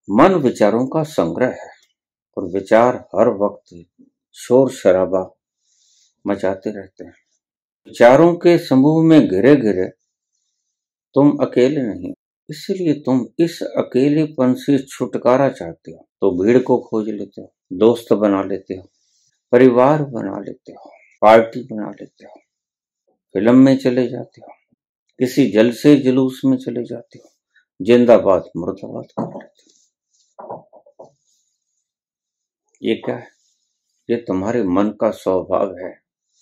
मन विचारों का संग्रह है और विचार हर वक्त शोर शराबा मचाते रहते हैं। विचारों के समूह में घिरे घिरे तुम अकेले नहीं, इसलिए तुम इस अकेलेपन से छुटकारा चाहते हो तो भीड़ को खोज लेते हो, दोस्त बना लेते हो, परिवार बना लेते हो, पार्टी बना लेते हो, फिल्म में चले जाते हो, किसी जलसे जुलूस में चले जाते हो, जिंदाबाद मुर्दाबाद कर लेते हो। ये क्या है? ये तुम्हारे मन का स्वभाव है।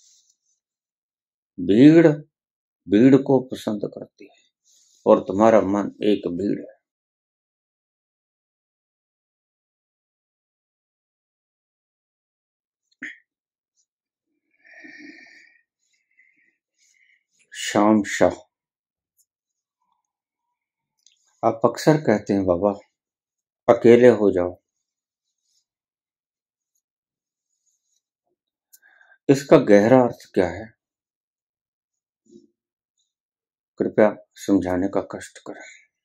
भीड़ भीड़ को पसंद करती है और तुम्हारा मन एक भीड़ है। शाम शाह। आप अक्सर कहते हैं बाबा अकेले हो जाओ। इसका गहरा अर्थ क्या है? कृपया समझाने का कष्ट करें।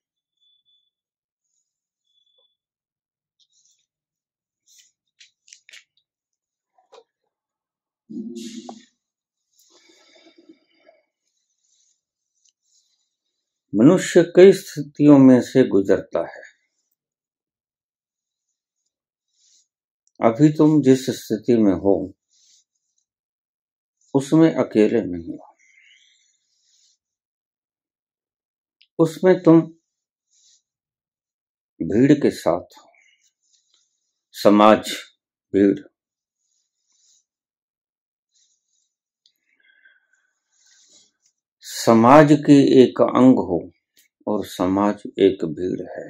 मनुष्य कई स्थितियों में से गुजरता है। अभी तुम जिस स्थिति में हो उसमें अकेले नहीं हो। उसमें तुम भीड़ के साथ हो। समाज भीड़, समाज के एक अंग हो और समाज एक भीड़ है।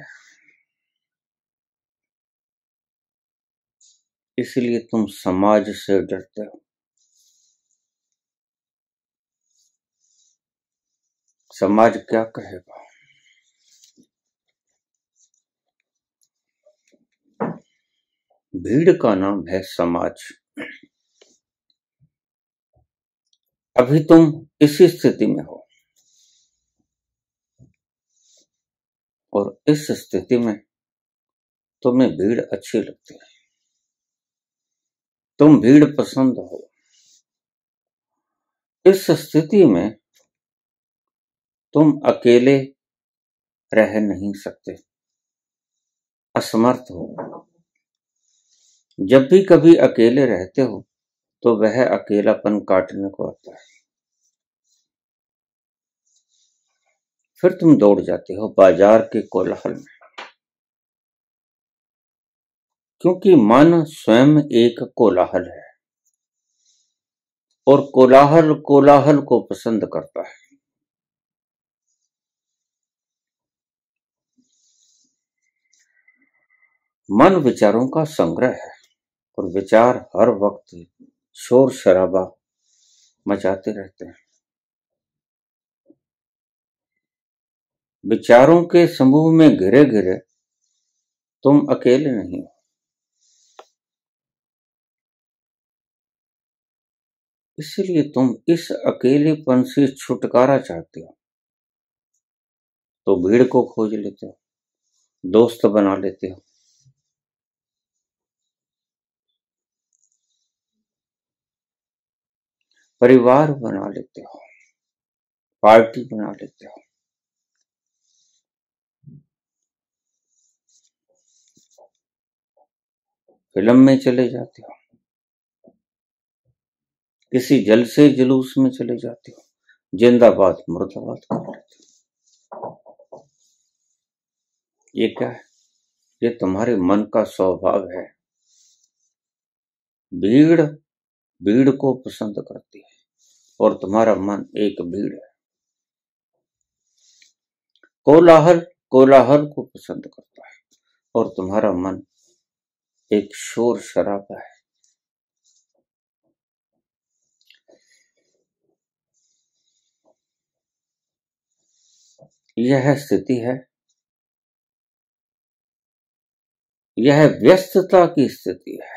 इसलिए तुम समाज से डरते हो। समाज क्या कहेगा? भीड़ का नाम है समाज। अभी तुम इसी स्थिति में हो और इस स्थिति में तुम्हें भीड़ अच्छी लगती है। तुम भीड़ पसंद हो। इस स्थिति में तुम अकेले रह नहीं सकते, असमर्थ हो। जब भी कभी अकेले रहते हो तो वह अकेलापन काटने को आता है। फिर तुम दौड़ जाते हो बाजार के कोलाहल में, क्योंकि मन स्वयं एक कोलाहल है और कोलाहल कोलाहल को पसंद करता है। मन विचारों का संग्रह है और विचार हर वक्त शोर शराबा मचाते रहते हैं। विचारों के समूह में घिरे घिरे तुम अकेले नहीं हो। इसलिए तुम इस अकेलेपन से छुटकारा चाहते हो तो भीड़ को खोज लेते हो, दोस्त बना लेते हो, परिवार बना लेते हो, पार्टी बना लेते हो, फिल्म में चले जाते हो, किसी जलसे जुलूस में चले जाते हो, जिंदाबाद मुर्दाबाद कर लेते हो। ये क्या है? ये तुम्हारे मन का स्वभाव है। भीड़ भीड़ को पसंद करती है और तुम्हारा मन एक भीड़ है। कोलाहल कोलाहल को पसंद करता है और तुम्हारा मन एक शोर शराबा है। यह स्थिति है, यह व्यस्तता की स्थिति है।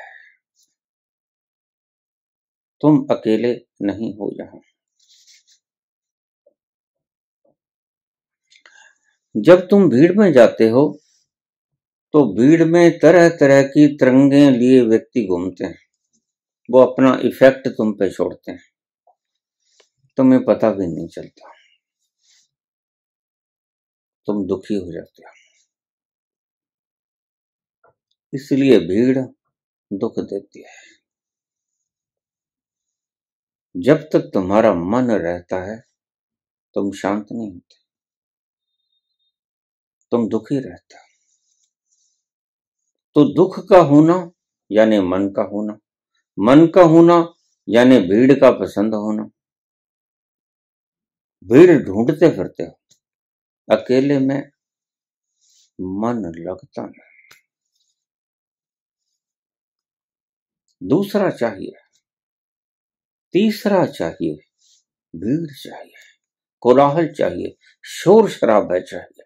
तुम अकेले नहीं हो यहां। जब तुम भीड़ में जाते हो तो भीड़ में तरह तरह की तरंगे लिए व्यक्ति घूमते हैं, वो अपना इफेक्ट तुम पे छोड़ते हैं, तुम्हें पता भी नहीं चलता, तुम दुखी हो जाते हो। इसलिए भीड़ दुख देती है। जब तक तुम्हारा मन रहता है तुम शांत नहीं होते, तुम दुखी रहते हो। तो दुख का होना यानी मन का होना, मन का होना यानी भीड़ का पसंद होना। भीड़ ढूंढते फिरते हो, अकेले में मन लगता नहीं। दूसरा चाहिए, तीसरा चाहिए, भीड़ चाहिए, कोलाहल चाहिए, शोर शराबा चाहिए।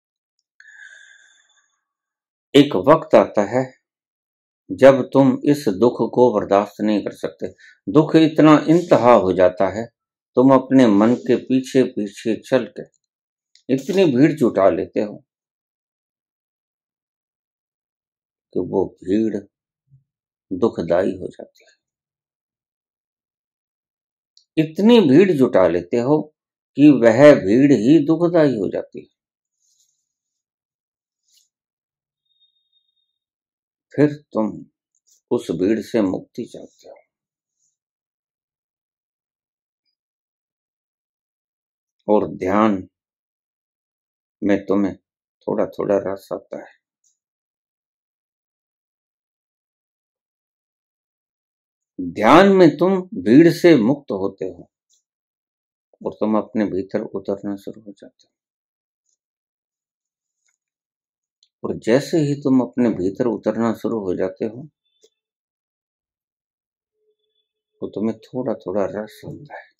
एक वक्त आता है जब तुम इस दुख को बर्दाश्त नहीं कर सकते, दुख इतना इंतहा हो जाता है, तुम अपने मन के पीछे पीछे चल के इतनी भीड़ जुटा लेते हो कि वो भीड़ दुखदाई हो जाती है। इतनी भीड़ जुटा लेते हो कि वह भीड़ ही दुखदाई हो जाती है। फिर तुम उस भीड़ से मुक्ति चाहते हो, और ध्यान में तुम्हें थोड़ा थोड़ा रस आता है। ध्यान में तुम भीड़ से मुक्त होते हो और तुम अपने भीतर उतरना शुरू हो जाते हो। और जैसे ही तुम अपने भीतर उतरना शुरू हो जाते हो तो तुम्हें थोड़ा थोड़ा रस आता है।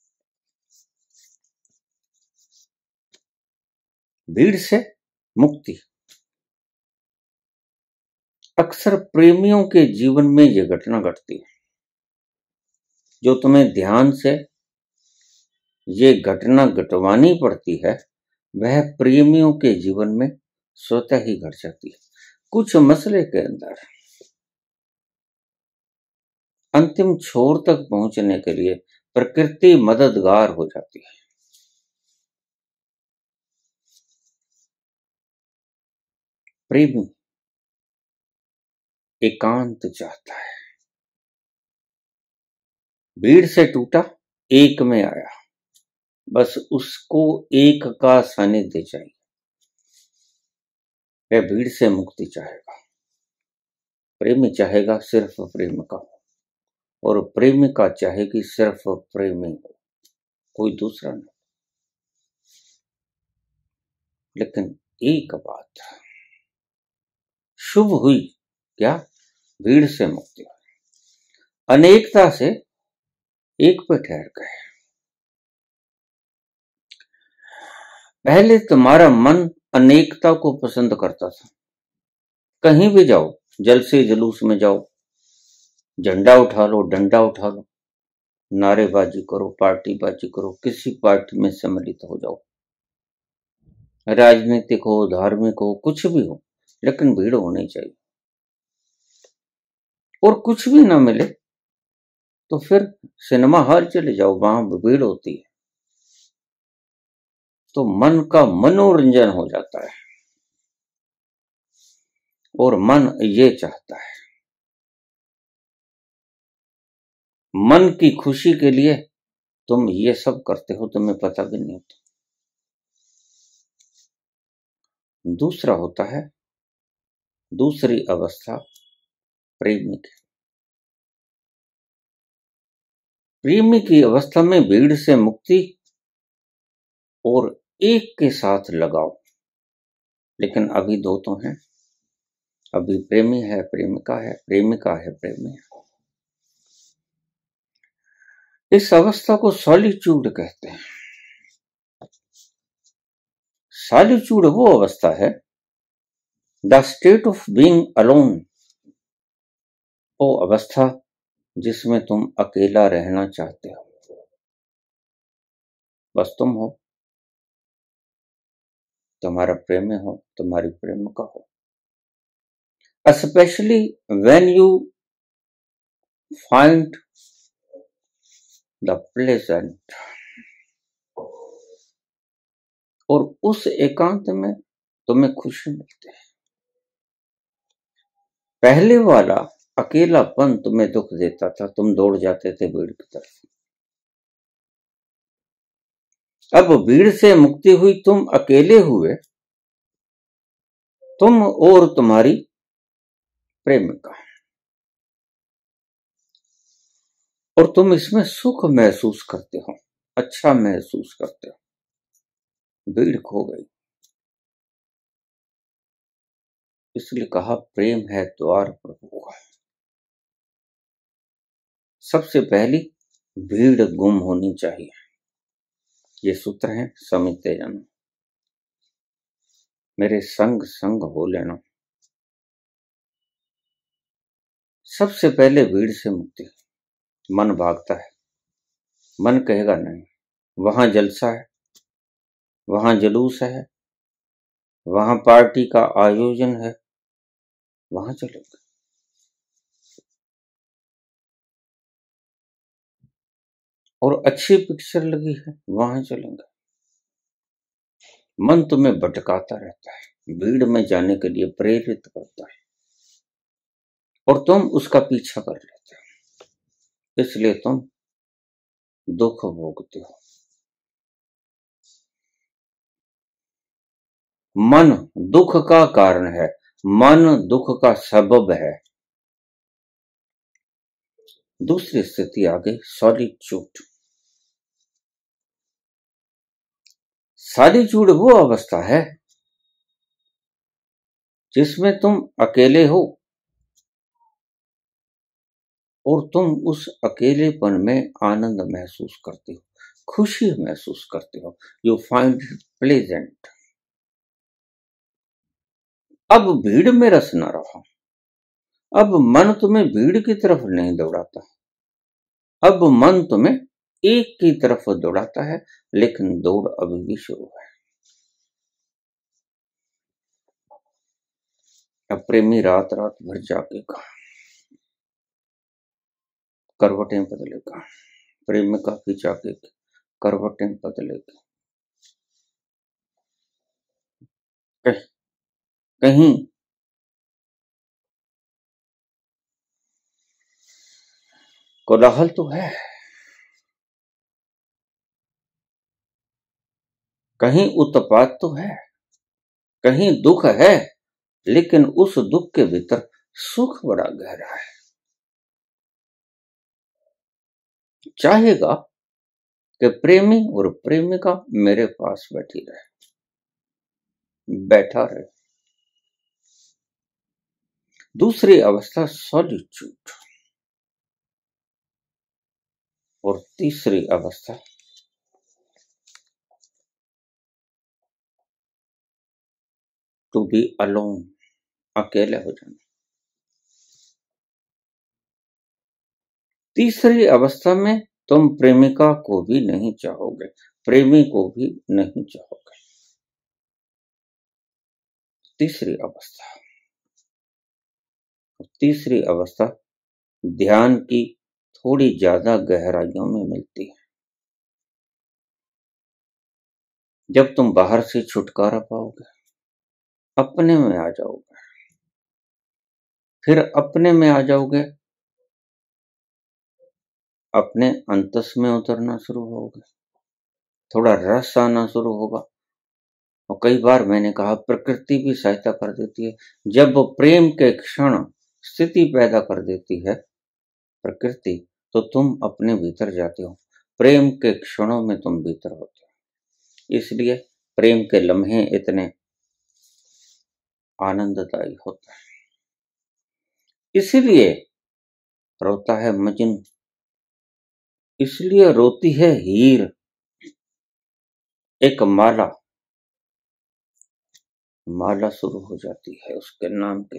भीड़ से मुक्ति। अक्सर प्रेमियों के जीवन में यह घटना घटती है। जो तुम्हें ध्यान से ये घटना घटवानी पड़ती है वह प्रेमियों के जीवन में स्वतः ही घट जाती है। कुछ मसले के अंदर अंतिम छोर तक पहुंचने के लिए प्रकृति मददगार हो जाती है। प्रेमी एकांत चाहता है, भीड़ से टूटा, एक में आया, बस उसको एक का सानिध्य चाहिए। वह भीड़ से मुक्ति चाहेगा। प्रेमी चाहेगा सिर्फ प्रेम का हो और प्रेमिका चाहेगी सिर्फ प्रेमी हो, कोई दूसरा नहीं। लेकिन एक बात शुभ हुई, क्या? भीड़ से मुक्ति हुई, अनेकता से एक पे ठहर गए। पहले तुम्हारा मन अनेकता को पसंद करता था। कहीं भी जाओ, जलसे जुलूस में जाओ, झंडा उठा लो, डंडा उठा लो, नारेबाजी करो, पार्टीबाजी करो, किसी पार्टी में सम्मिलित हो जाओ, राजनीतिक हो, धार्मिक हो, कुछ भी हो, लेकिन भीड़ होनी चाहिए। और कुछ भी ना मिले तो फिर सिनेमा हॉल चले जाओ, वहां भीड़ होती है तो मन का मनोरंजन हो जाता है। और मन ये चाहता है, मन की खुशी के लिए तुम ये सब करते हो, तुम्हें पता भी नहीं होता। दूसरा होता है दूसरी अवस्था प्रेमी की। प्रेमी की अवस्था में भीड़ से मुक्ति और एक के साथ लगाओ। लेकिन अभी दो तो हैं, अभी प्रेमी है, प्रेमिका है, प्रेमिका है, प्रेमी है। इस अवस्था को सॉलिट्यूड कहते हैं। सॉलिट्यूड वो अवस्था है, the state of being alone, वो अवस्था जिसमें तुम अकेला रहना चाहते हो, बस तुम हो, तुम्हारा प्रेमी हो, तुम्हारी प्रेमिका हो, especially when you find the pleasant, और उस एकांत में तुम्हें खुशी मिलती है। पहले वाला अकेलापन तुम्हें दुख देता था, तुम दौड़ जाते थे भीड़ की तरफ। अब भीड़ से मुक्ति हुई, तुम अकेले हुए, तुम और तुम्हारी प्रेमिका, और तुम इसमें सुख महसूस करते हो, अच्छा महसूस करते हो। भीड़ खो गई। इसलिए कहा प्रेम है द्वार प्रभु का। सबसे पहली भीड़ गुम होनी चाहिए। ये सूत्र है, समझते जाना। मेरे संग संग हो लेना। सबसे पहले भीड़ से मुक्ति। मन भागता है, मन कहेगा नहीं, वहां जलसा है, वहां जुलूस है, वहां पार्टी का आयोजन है, वहां चलेंगे। और अच्छी पिक्चर लगी है, वहां चलेंगे। मन तुम्हें भटकाता रहता है, भीड़ में जाने के लिए प्रेरित करता है, और तुम उसका पीछा कर लेते हो। इसलिए तुम दुख भोगते हो। मन दुख का कारण है, मन दुख का सबब है। दूसरी स्थिति आ गई सॉलिट्यूड। सॉलिट्यूड वो अवस्था है जिसमें तुम अकेले हो, और तुम उस अकेलेपन में आनंद महसूस करते हो, खुशी महसूस करते हो। You find it pleasant. अब भीड़ में रस न रहा। अब मन तुम्हें भीड़ की तरफ नहीं दौड़ाता, अब मन तुम्हें एक की तरफ दौड़ाता है, लेकिन दौड़ अभी भी शुरू है। अब प्रेमी रात रात भर जागेगा, करवटें बदलेगा, प्रेमिका की जागेगी, करवटें बदलेगी। कहीं कोलाहल तो है, कहीं उत्पात तो है, कहीं दुख है, लेकिन उस दुख के भीतर सुख बड़ा गहरा है। चाहेगा कि प्रेमी और प्रेमिका मेरे पास बैठी रहे, बैठा रहे। दूसरी अवस्था सॉलिट्यूड, और तीसरी अवस्था टू बी अलोन, अकेले हो जाना। तीसरी अवस्था में तुम प्रेमिका को भी नहीं चाहोगे, प्रेमी को भी नहीं चाहोगे। तीसरी अवस्था ध्यान की थोड़ी ज्यादा गहराइयों में मिलती है। जब तुम बाहर से छुटकारा पाओगे, अपने में आ जाओगे, फिर अपने में आ जाओगे, अपने अंतस में उतरना शुरू होगा, थोड़ा रस आना शुरू होगा। और कई बार मैंने कहा प्रकृति भी सहायता कर देती है। जब प्रेम के क्षण स्थिति पैदा कर देती है प्रकृति, तो तुम अपने भीतर जाते हो, प्रेम के क्षणों में तुम भीतर होते हो। इसलिए प्रेम के लम्हे इतने आनंददायी होते हैं। इसलिए रोता है मजनू, इसलिए रोती है हीर। एक माला शुरू हो जाती है उसके नाम के।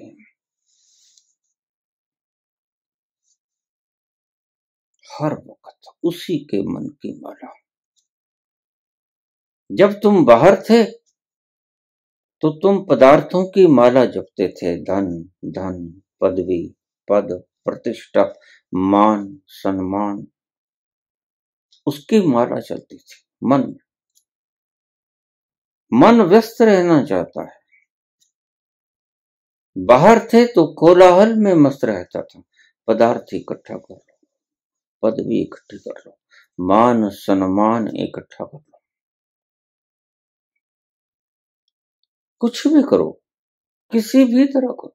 हर वक्त उसी के मन की माला। जब तुम बाहर थे तो तुम पदार्थों की माला जपते थे, धन, धन, पदवी, पद, प्रतिष्ठा, मान, सम्मान, उसकी माला चलती थी मन। मन व्यस्त रहना चाहता है। बाहर थे तो कोलाहल में मस्त रहता था। पदार्थ इकट्ठा कर लो, पदवी इकट्ठी कर लो, मान सम्मान इकट्ठा कर लो, कुछ भी करो, किसी भी तरह करो।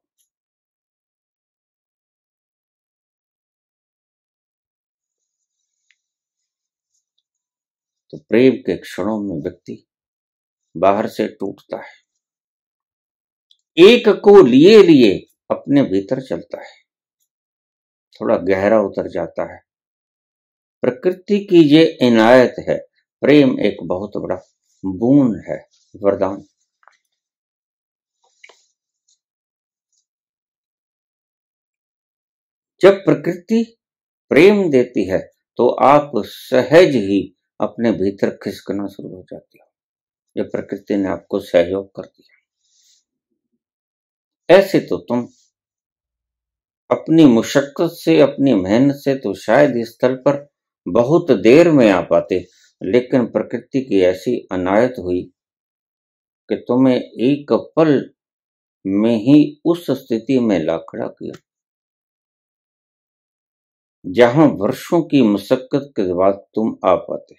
तो प्रेम के क्षणों में व्यक्ति बाहर से टूटता है, एक को लिए लिए अपने भीतर चलता है, थोड़ा गहरा उतर जाता है। प्रकृति की ये इनायत है। प्रेम एक बहुत बड़ा बूंद है, वरदान। जब प्रकृति प्रेम देती है तो आप सहज ही अपने भीतर खिसकना शुरू हो जाती हो, जब प्रकृति ने आपको सहयोग कर दिया। ऐसे तो तुम अपनी मुशक्कत से, अपनी मेहनत से तो शायद इस स्थल पर बहुत देर में आ पाते, लेकिन प्रकृति की ऐसी अनायत हुई कि तुम्हें एक पल में ही उस स्थिति में ला खड़ा किया जहां वर्षों की मशक्कत के बाद तुम आ पाते।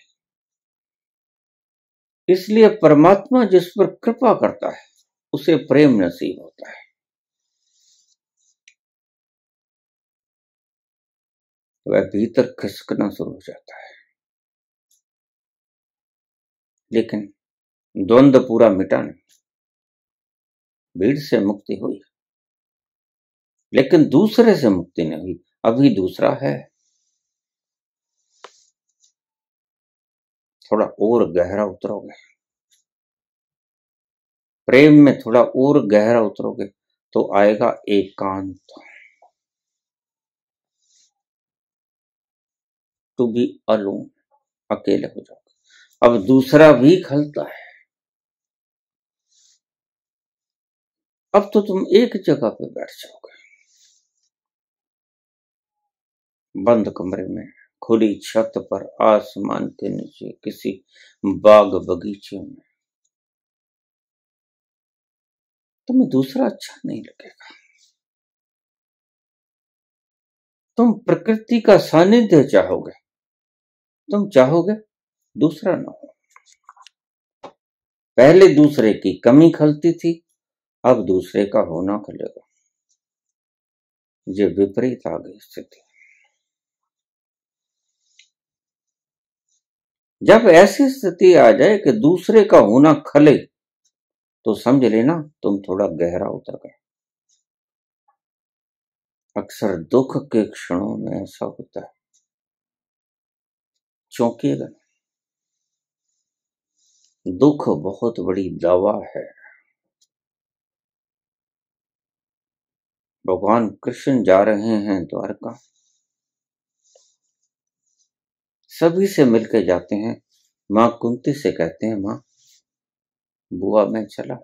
इसलिए परमात्मा जिस पर कृपा करता है उसे प्रेम नसीब होता है। वह भीतर खिसकना शुरू हो जाता है, लेकिन द्वंद्व पूरा मिटा नहीं। भीड़ से मुक्ति हुई, लेकिन दूसरे से मुक्ति नहीं हुई, अभी दूसरा है। थोड़ा और गहरा उतरोगे, प्रेम में थोड़ा और गहरा उतरोगे तो आएगा एकांत, टू बी अलोन, अकेले हो जाओगे। अब दूसरा भी खलता है। अब तो तुम एक जगह पे बैठ जाओगे, बंद कमरे में, खुली छत पर, आसमान के नीचे, किसी बाग बगीचे में। तुम्हें दूसरा अच्छा नहीं लगेगा। तुम प्रकृति का सानिध्य चाहोगे, तुम चाहोगे दूसरा ना हो। पहले दूसरे की कमी खलती थी, अब दूसरे का होना खलेगा। ये विपरीत आ गई स्थिति। जब ऐसी स्थिति आ जाए कि दूसरे का होना खले तो समझ लेना तुम थोड़ा गहरा उतर गए। अक्सर दुख के क्षणों में ऐसा होता है, चौंकिएगा। दुख बहुत बड़ी दवा है। भगवान कृष्ण जा रहे हैं द्वारका, सभी से मिलकर जाते हैं। मां कुंती से कहते हैं, मां बुआ मैं चला।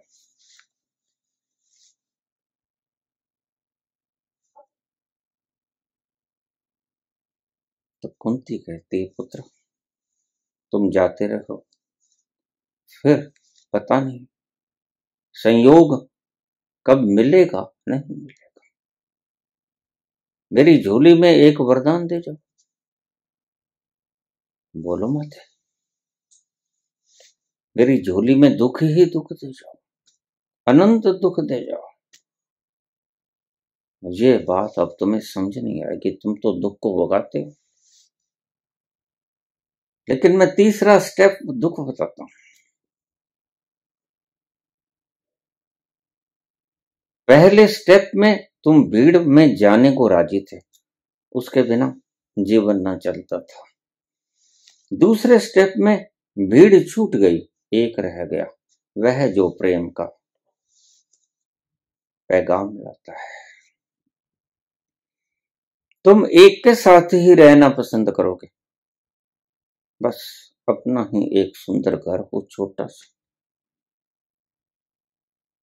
तो कुंती कहती है, पुत्र तुम जाते रहो, फिर पता नहीं संयोग कब मिलेगा, नहीं मिलेगा। मेरी झोली में एक वरदान दे जाओ, बोलो मत। मेरी झोली में दुख ही दुख दे जाओ, अनंत दुख दे जाओ। ये बात अब तुम्हें समझ नहीं आएगी, तुम तो दुख को भगाते हो। लेकिन मैं तीसरा स्टेप दुख बताता हूं। पहले स्टेप में तुम भीड़ में जाने को राजी थे, उसके बिना जीवन ना चलता था। दूसरे स्टेप में भीड़ छूट गई, एक रह गया, वह जो प्रेम का पैगाम लाता है। तुम एक के साथ ही रहना पसंद करोगे, बस अपना ही एक सुंदर घर हो, छोटा सा।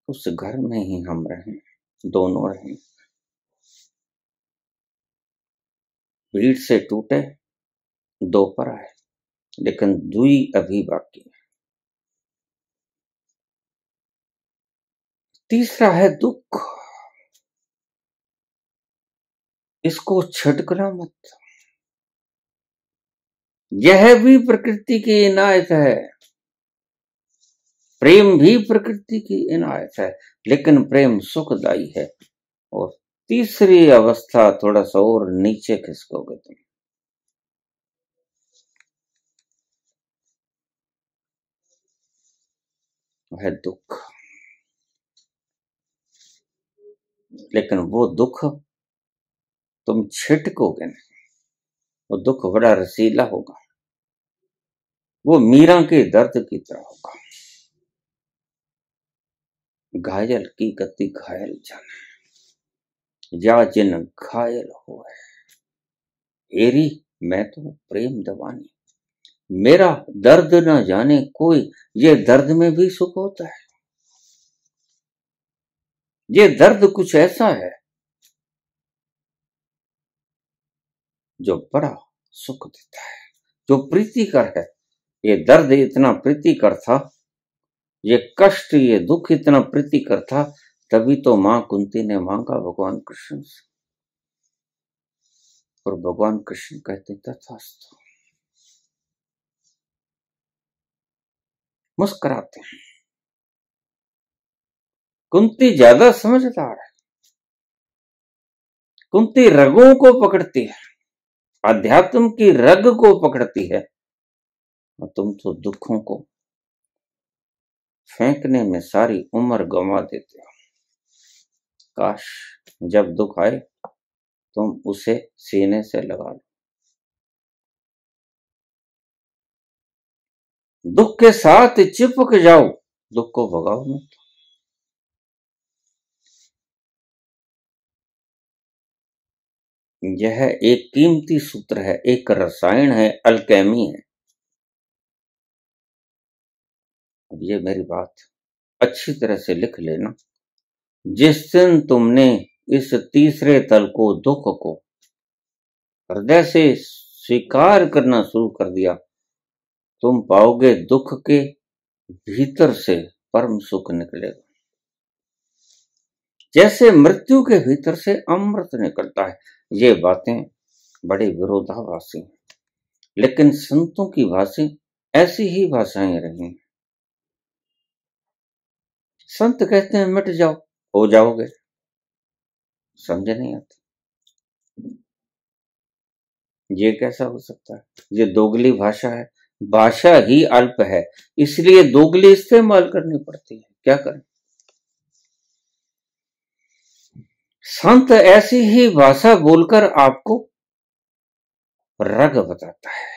उस घर में ही हम रहें, दोनों रहें। भीड़ से टूटे दो पर आए, लेकिन दुई अभी बाकी है। तीसरा है दुख, इसको छटकना मत। यह भी प्रकृति की इनायत है, प्रेम भी प्रकृति की इनायत है, लेकिन प्रेम सुखदायी है। और तीसरी अवस्था थोड़ा सा और नीचे खिसकोगे तुम, है दुख। लेकिन वो दुख तुम छिटकोगे नहीं, वो दुख बड़ा रसीला होगा, वो मीरा के दर्द की तरह होगा। घायल की गति घायल जाने, या जिन घायल हुए हेरी मैं तो प्रेम दवानी। मेरा दर्द न जाने कोई, ये दर्द में भी सुख होता है। ये दर्द कुछ ऐसा है जो बड़ा सुख देता है, जो प्रीतिकर है। ये दर्द इतना प्रीतिकर था, ये कष्ट, ये दुख इतना प्रीतिकर था, तभी तो मां कुंती ने मांगा भगवान कृष्ण से, और भगवान कृष्ण कहते तथास्तु, मुस्कुराते हैं। कुंती ज्यादा समझदार है, कुंती रगों को पकड़ती है, अध्यात्म की रग को पकड़ती है, और तुम तो दुखों को फेंकने में सारी उम्र गंवा देते हो। काश जब दुख आए तुम उसे सीने से लगा लो, दुख के साथ चिपक जाओ, दुख को भगाओ मत। यह एक कीमती सूत्र है, एक रसायन है, अल्केमी है। अब ये मेरी बात अच्छी तरह से लिख लेना। जिस दिन तुमने इस तीसरे तल को, दुख को हृदय से स्वीकार करना शुरू कर दिया, तुम पाओगे दुख के भीतर से परम सुख निकलेगा, जैसे मृत्यु के भीतर से अमृत निकलता है। ये बातें बड़े विरोधाभासी हैं, लेकिन संतों की भाषा ऐसी ही भाषाएं रही। संत कहते हैं मिट जाओ, हो जाओगे, समझ नहीं आती। ये कैसा हो सकता है? ये दोगली भाषा है, भाषा ही अल्प है, इसलिए दोगली इस्तेमाल करनी पड़ती है। क्या करें? संत ऐसी ही भाषा बोलकर आपको रग बताता है।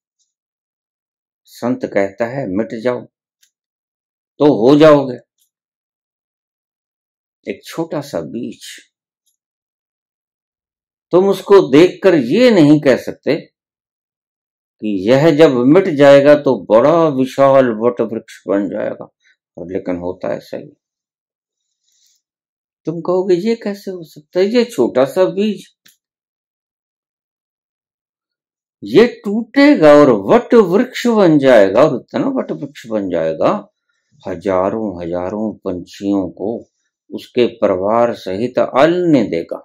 संत कहता है मिट जाओ तो हो जाओगे। एक छोटा सा बीज, तुम उसको देखकर ये नहीं कह सकते कि यह जब मिट जाएगा तो बड़ा विशाल वट वृक्ष बन जाएगा, और लेकिन होता है सही। तुम कहोगे ये कैसे हो सकता है? ये छोटा सा बीज, ये टूटेगा और वट वृक्ष बन जाएगा, और इतना वट वृक्ष बन जाएगा, हजारों हजारों पंछियों को उसके परिवार सहित अन्न देगा,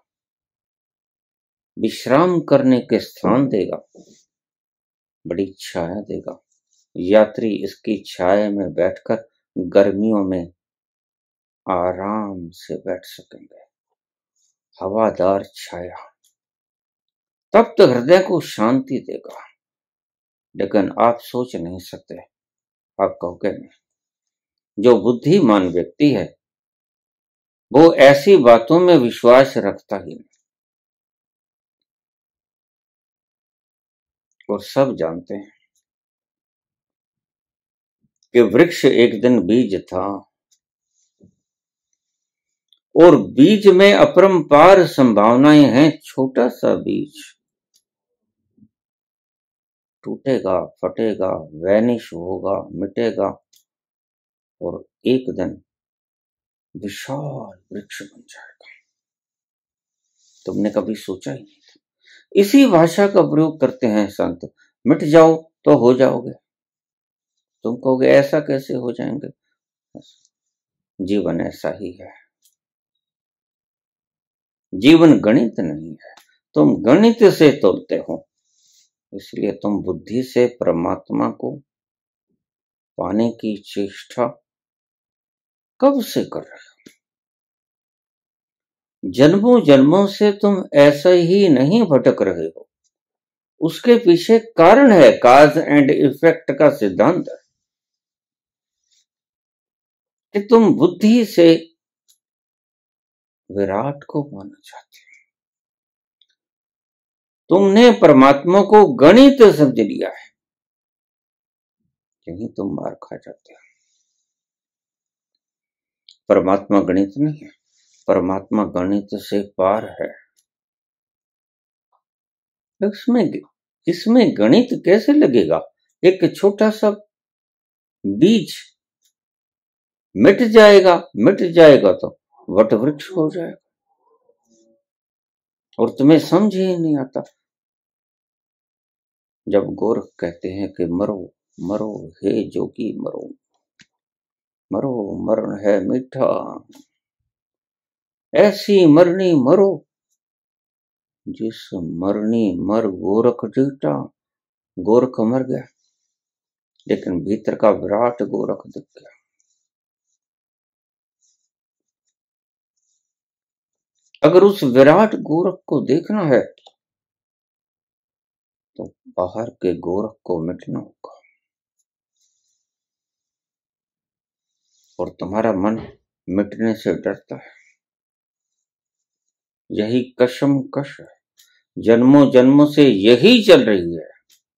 विश्राम करने के स्थान देगा, बड़ी छाया देगा। यात्री इसकी छाया में बैठकर गर्मियों में आराम से बैठ सकेंगे। हवादार छाया तप्त हृदय को शांति देगा। लेकिन आप सोच नहीं सकते, आप कहोगे नहीं, जो बुद्धिमान व्यक्ति है वो ऐसी बातों में विश्वास रखता ही नहीं। और सब जानते हैं कि वृक्ष एक दिन बीज था, और बीज में अपरंपार संभावनाएं हैं। छोटा सा बीज टूटेगा, फटेगा, वैनिश होगा, मिटेगा, और एक दिन विशाल वृक्ष बन जाएगा। तुमने कभी सोचा ही नहीं था। इसी भाषा का प्रयोग करते हैं संत, मिट जाओ तो हो जाओगे। तुम कहोगे ऐसा कैसे हो जाएंगे? जीवन ऐसा ही है। जीवन गणित नहीं है, तुम गणित से तोलते हो। इसलिए तुम बुद्धि से परमात्मा को पाने की चेष्टा कब से कर रहे हो? जन्मों जन्मों से तुम ऐसा ही नहीं भटक रहे हो। उसके पीछे कारण है, काज एंड इफेक्ट का सिद्धांत है कि तुम बुद्धि से विराट को पाना चाहते हो। तुमने परमात्मा को गणित समझ लिया है, यही तुम मार खा जाते हो। परमात्मा गणित नहीं है, परमात्मा गणित से पार है। इसमें गणित कैसे लगेगा? एक छोटा सा बीज मिट जाएगा तो वट वृक्ष हो जाएगा, और तुम्हें समझ ही नहीं आता। जब गोरख कहते हैं कि मरो मरो हे जोगी मरो, मरो मरण है मीठा, ऐसी मरनी मरो जिस मरनी मर गोरख जीता। गोरख मर गया, लेकिन भीतर का विराट गोरख दिख गया। अगर उस विराट गोरख को देखना है तो बाहर के गोरख को मिटना होगा। और तुम्हारा मन मिटने से डरता है, यही कशमकश है, जन्मों जन्मों से यही चल रही है।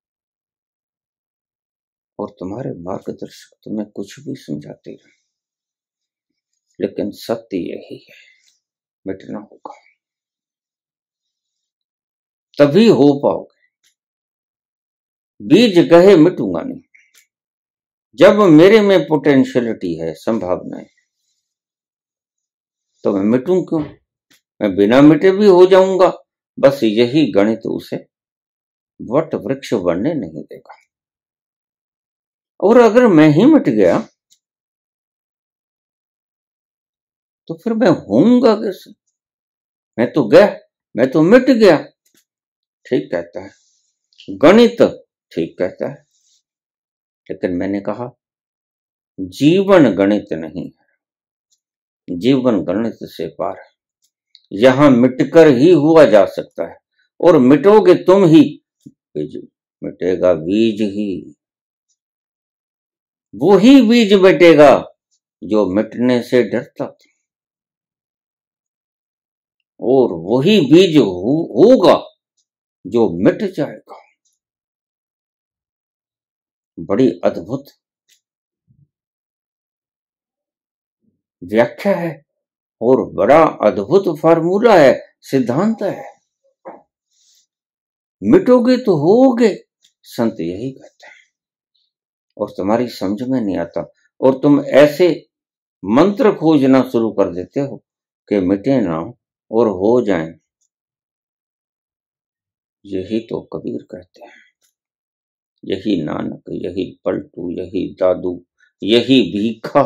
और तुम्हारे मार्गदर्शक तुम्हें कुछ भी समझाते रहे, लेकिन सत्य यही है, मिटना होगा, तभी हो पाओगे। बीज कहे मिटूंगा नहीं, जब मेरे में पोटेंशियलिटी है, संभावना है, तो मैं मिटूं क्यों? मैं बिना मिटे भी हो जाऊंगा। बस यही गणित उसे वट वृक्ष बनने नहीं देगा। और अगर मैं ही मिट गया तो फिर मैं होऊंगा कैसे? मैं तो गया, मैं तो मिट गया। ठीक कहता है गणित, ठीक कहता है, लेकिन मैंने कहा जीवन गणित नहीं है, जीवन गणित से पार है। यहां मिटकर ही हुआ जा सकता है, और मिटोगे तुम ही, बीज मिटेगा, बीज ही, वो ही बीज मिटेगा जो मिटने से डरता था, और वही बीज होगा जो मिट जाएगा। बड़ी अद्भुत व्याख्या है और बड़ा अद्भुत फार्मूला है, सिद्धांत है। मिटोगे तो होगे, संत यही कहते हैं। और तुम्हारी समझ में नहीं आता, और तुम ऐसे मंत्र खोजना शुरू कर देते हो कि मिटे ना और हो जाएं। यही तो कबीर कहते हैं, यही नानक, यही पलटू, यही दादू, यही भीखा।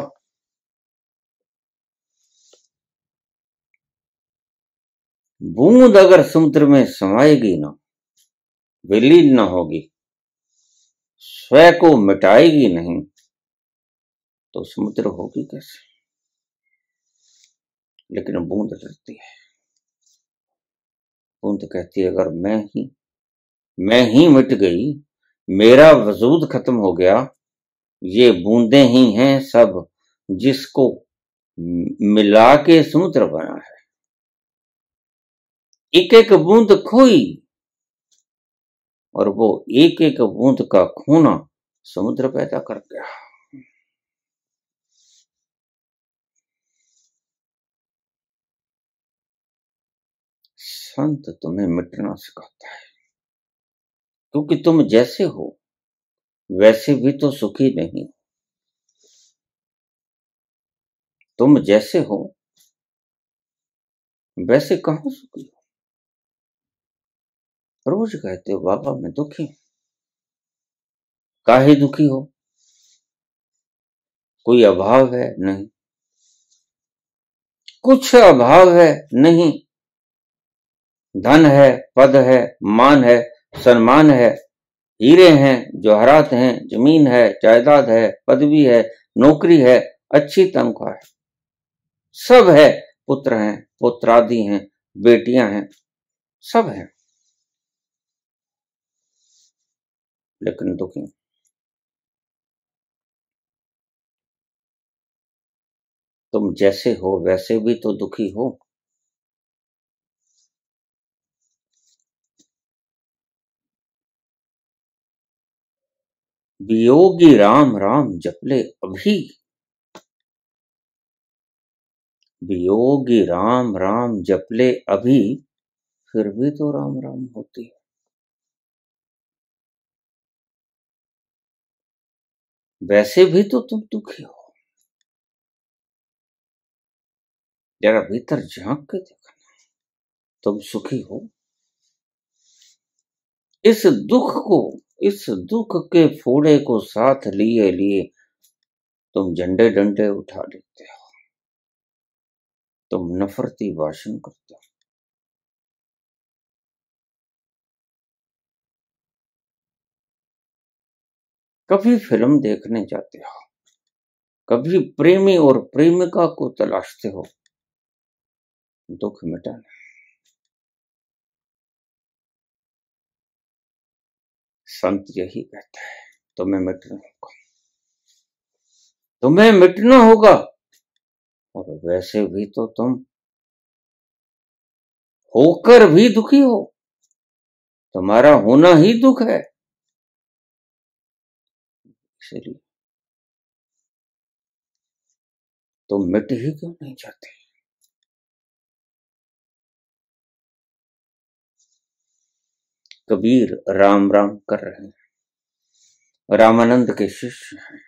बूंद अगर समुद्र में समाएगी ना, विलीन ना होगी, स्वयं को मिटाएगी नहीं, तो समुद्र होगी कैसे? लेकिन बूंद डरती है, बूंद कहती है अगर मैं ही मिट गई, मेरा वजूद खत्म हो गया, ये बूंदें ही हैं सब जिसको मिला के समुद्र बना है। एक एक बूंद खोई, और वो एक एक बूंद का खोना समुद्र पैदा कर गया। संत तुम्हें मिटना सिखाता है, क्योंकि तुम जैसे हो वैसे भी तो सुखी नहीं। तुम जैसे हो वैसे कहां सुखी हो। रोज कहते हो बाबा मैं दुखी हूं। काहे दुखी हो? कोई अभाव है? नहीं। कुछ अभाव है? नहीं। धन है, पद है, मान है, सम्मान है, हीरे हैं, जवाहरात हैं, जमीन है, जायदाद है, पदवी है, नौकरी है, अच्छी तनख्वाह है, सब है। पुत्र हैं, पुत्रादि हैं, बेटियां हैं, सब है, लेकिन दुखी। तुम जैसे हो वैसे भी तो दुखी हो। वियोगी राम राम जपले अभी। वियोगी राम राम जपले अभी, फिर भी तो राम राम होती है। वैसे भी तो तुम दुखी हो। जरा भीतर झांक के देखना, तुम सुखी हो। इस दुख को, इस दुख के फोड़े को साथ लिए लिए तुम झंडे डंडे उठा लेते हो, तुम नफरती भाषण करते हो। कभी फिल्म देखने जाते हो, कभी प्रेमी और प्रेमिका को तलाशते हो, दुख मिटाने। संत यही कहता है, तुम्हें मिटना होगा, तुम्हें मिटना होगा। और वैसे भी तो तुम होकर भी दुखी हो, तुम्हारा होना ही दुख है। इसलिए तुम मिट ही क्यों नहीं चाहते? कबीर राम राम कर रहे हैं, रामानंद के शिष्य हैं।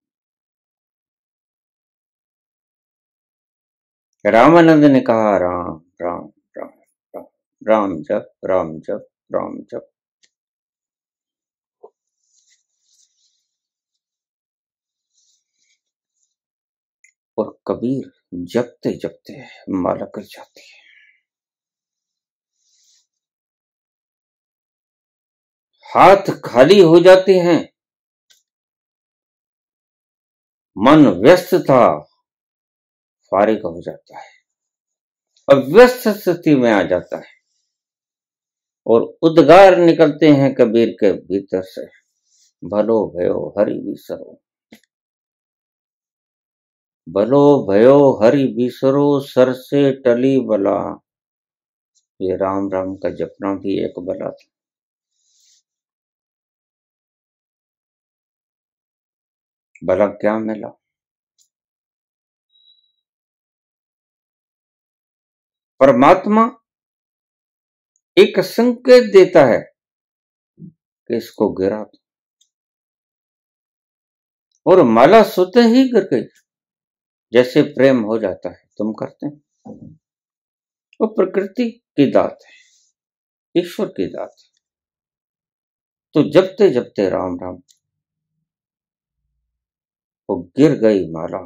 रामानंद ने कहा राम राम राम राम, राम जप राम जप राम जप। और कबीर जपते जपते माला कर जाती है। हाथ खाली हो जाते हैं, मन व्यस्त था, फारिग हो जाता है, और व्यस्त स्थिति में आ जाता है, और उद्गार निकलते हैं कबीर के भीतर से, भलो भयो हरि बिसरो, भलो भयो हरि बिसरो, सर से टली बला। ये राम राम का जपना भी एक बला था। भला क्या मिला? परमात्मा एक संकेत देता है कि इसको गिरा दो, और माला स्वतः ही गिर गई। जैसे प्रेम हो जाता है, तुम करते हैं, वो प्रकृति की दात है, ईश्वर की दात है। तो जपते जपते राम राम, वो गिर गई माला।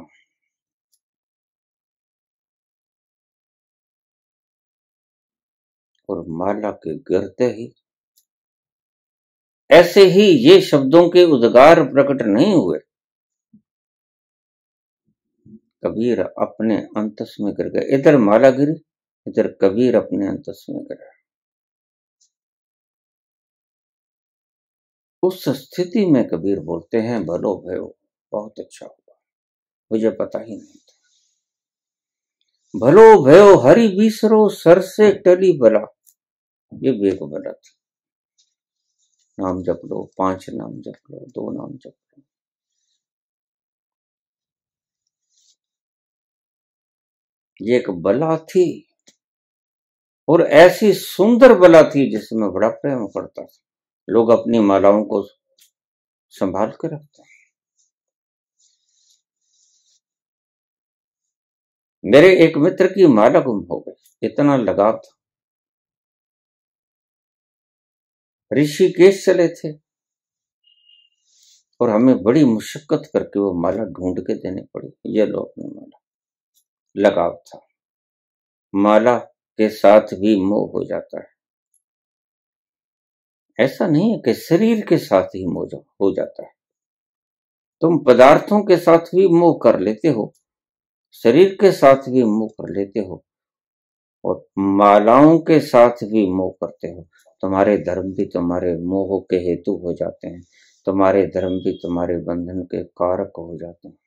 और माला के गिरते ही ऐसे ही ये शब्दों के उद्गार प्रकट नहीं हुए। कबीर अपने अंतस में गिर गए। इधर माला गिरी, इधर कबीर अपने अंतस में गिरा। उस स्थिति में कबीर बोलते हैं, भलो भयो, बहुत अच्छा हुआ, मुझे पता ही नहीं था। भलो भयो हरि बिसरो, सर से टली बला। ये भी एक बला थी। नाम जप लो, 5 नाम जप लो, 2 नाम जप लो। ये एक बला थी, और ऐसी सुंदर बला थी जिसमें बड़ा प्रेम करता था। लोग अपनी मालाओं को संभाल के रखते हैं। मेरे एक मित्र की माला गुम हो गई, इतना लगाव था। ऋषिकेश चले थे और हमें बड़ी मुशक्कत करके वो माला ढूंढ के देनी पड़ी। ये लो अपनी माला। लगाव था। माला के साथ भी मोह हो जाता है। ऐसा नहीं है कि शरीर के साथ ही मोह हो जाता है। तुम पदार्थों के साथ भी मोह कर लेते हो, शरीर के साथ भी मोह कर लेते हो और मालाओं के साथ भी मोह करते हो। तुम्हारे धर्म भी तुम्हारे मोह के हेतु हो जाते हैं, तुम्हारे धर्म भी तुम्हारे बंधन के कारक हो जाते हैं।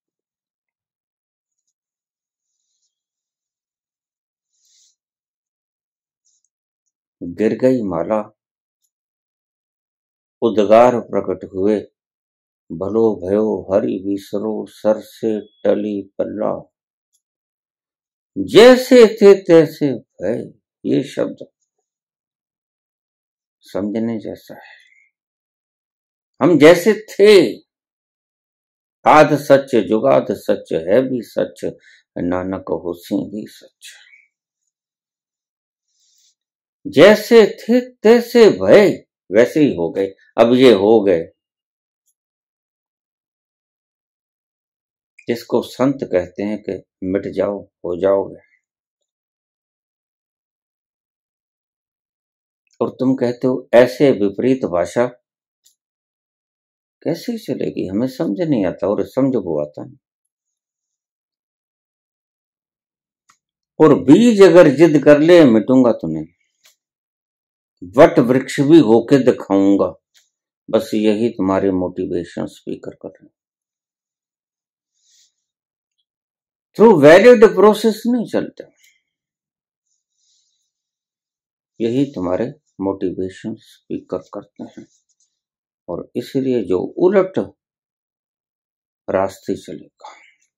गिर गई माला, उद्गार प्रकट हुए, भलो भयो हरि विसरो सर से टली पल्ला। जैसे थे तैसे भय, ये शब्द समझने जैसा है। हम जैसे थे, आध सच जुगाद सच है भी सच, नानक होसी भी सच। जैसे थे तैसे भय, वैसे ही हो गए। अब ये हो गए, जिसको संत कहते हैं कि मिट जाओ, हो जाओगे। और तुम कहते हो ऐसे विपरीत भाषा कैसे चलेगी, हमें समझ नहीं आता और समझ वो आता नहीं। और बीज अगर जिद कर ले मिटूंगा तो नहीं, वट वृक्ष भी होके दिखाऊंगा। बस यही तुम्हारे मोटिवेशन स्पीकर कर रहे हैं। थ्रू वैलिड प्रोसेस नहीं चलते, यही तुम्हारे मोटिवेशन स्पीकर करते हैं। और इसलिए जो उलट रास्ते चलेगा,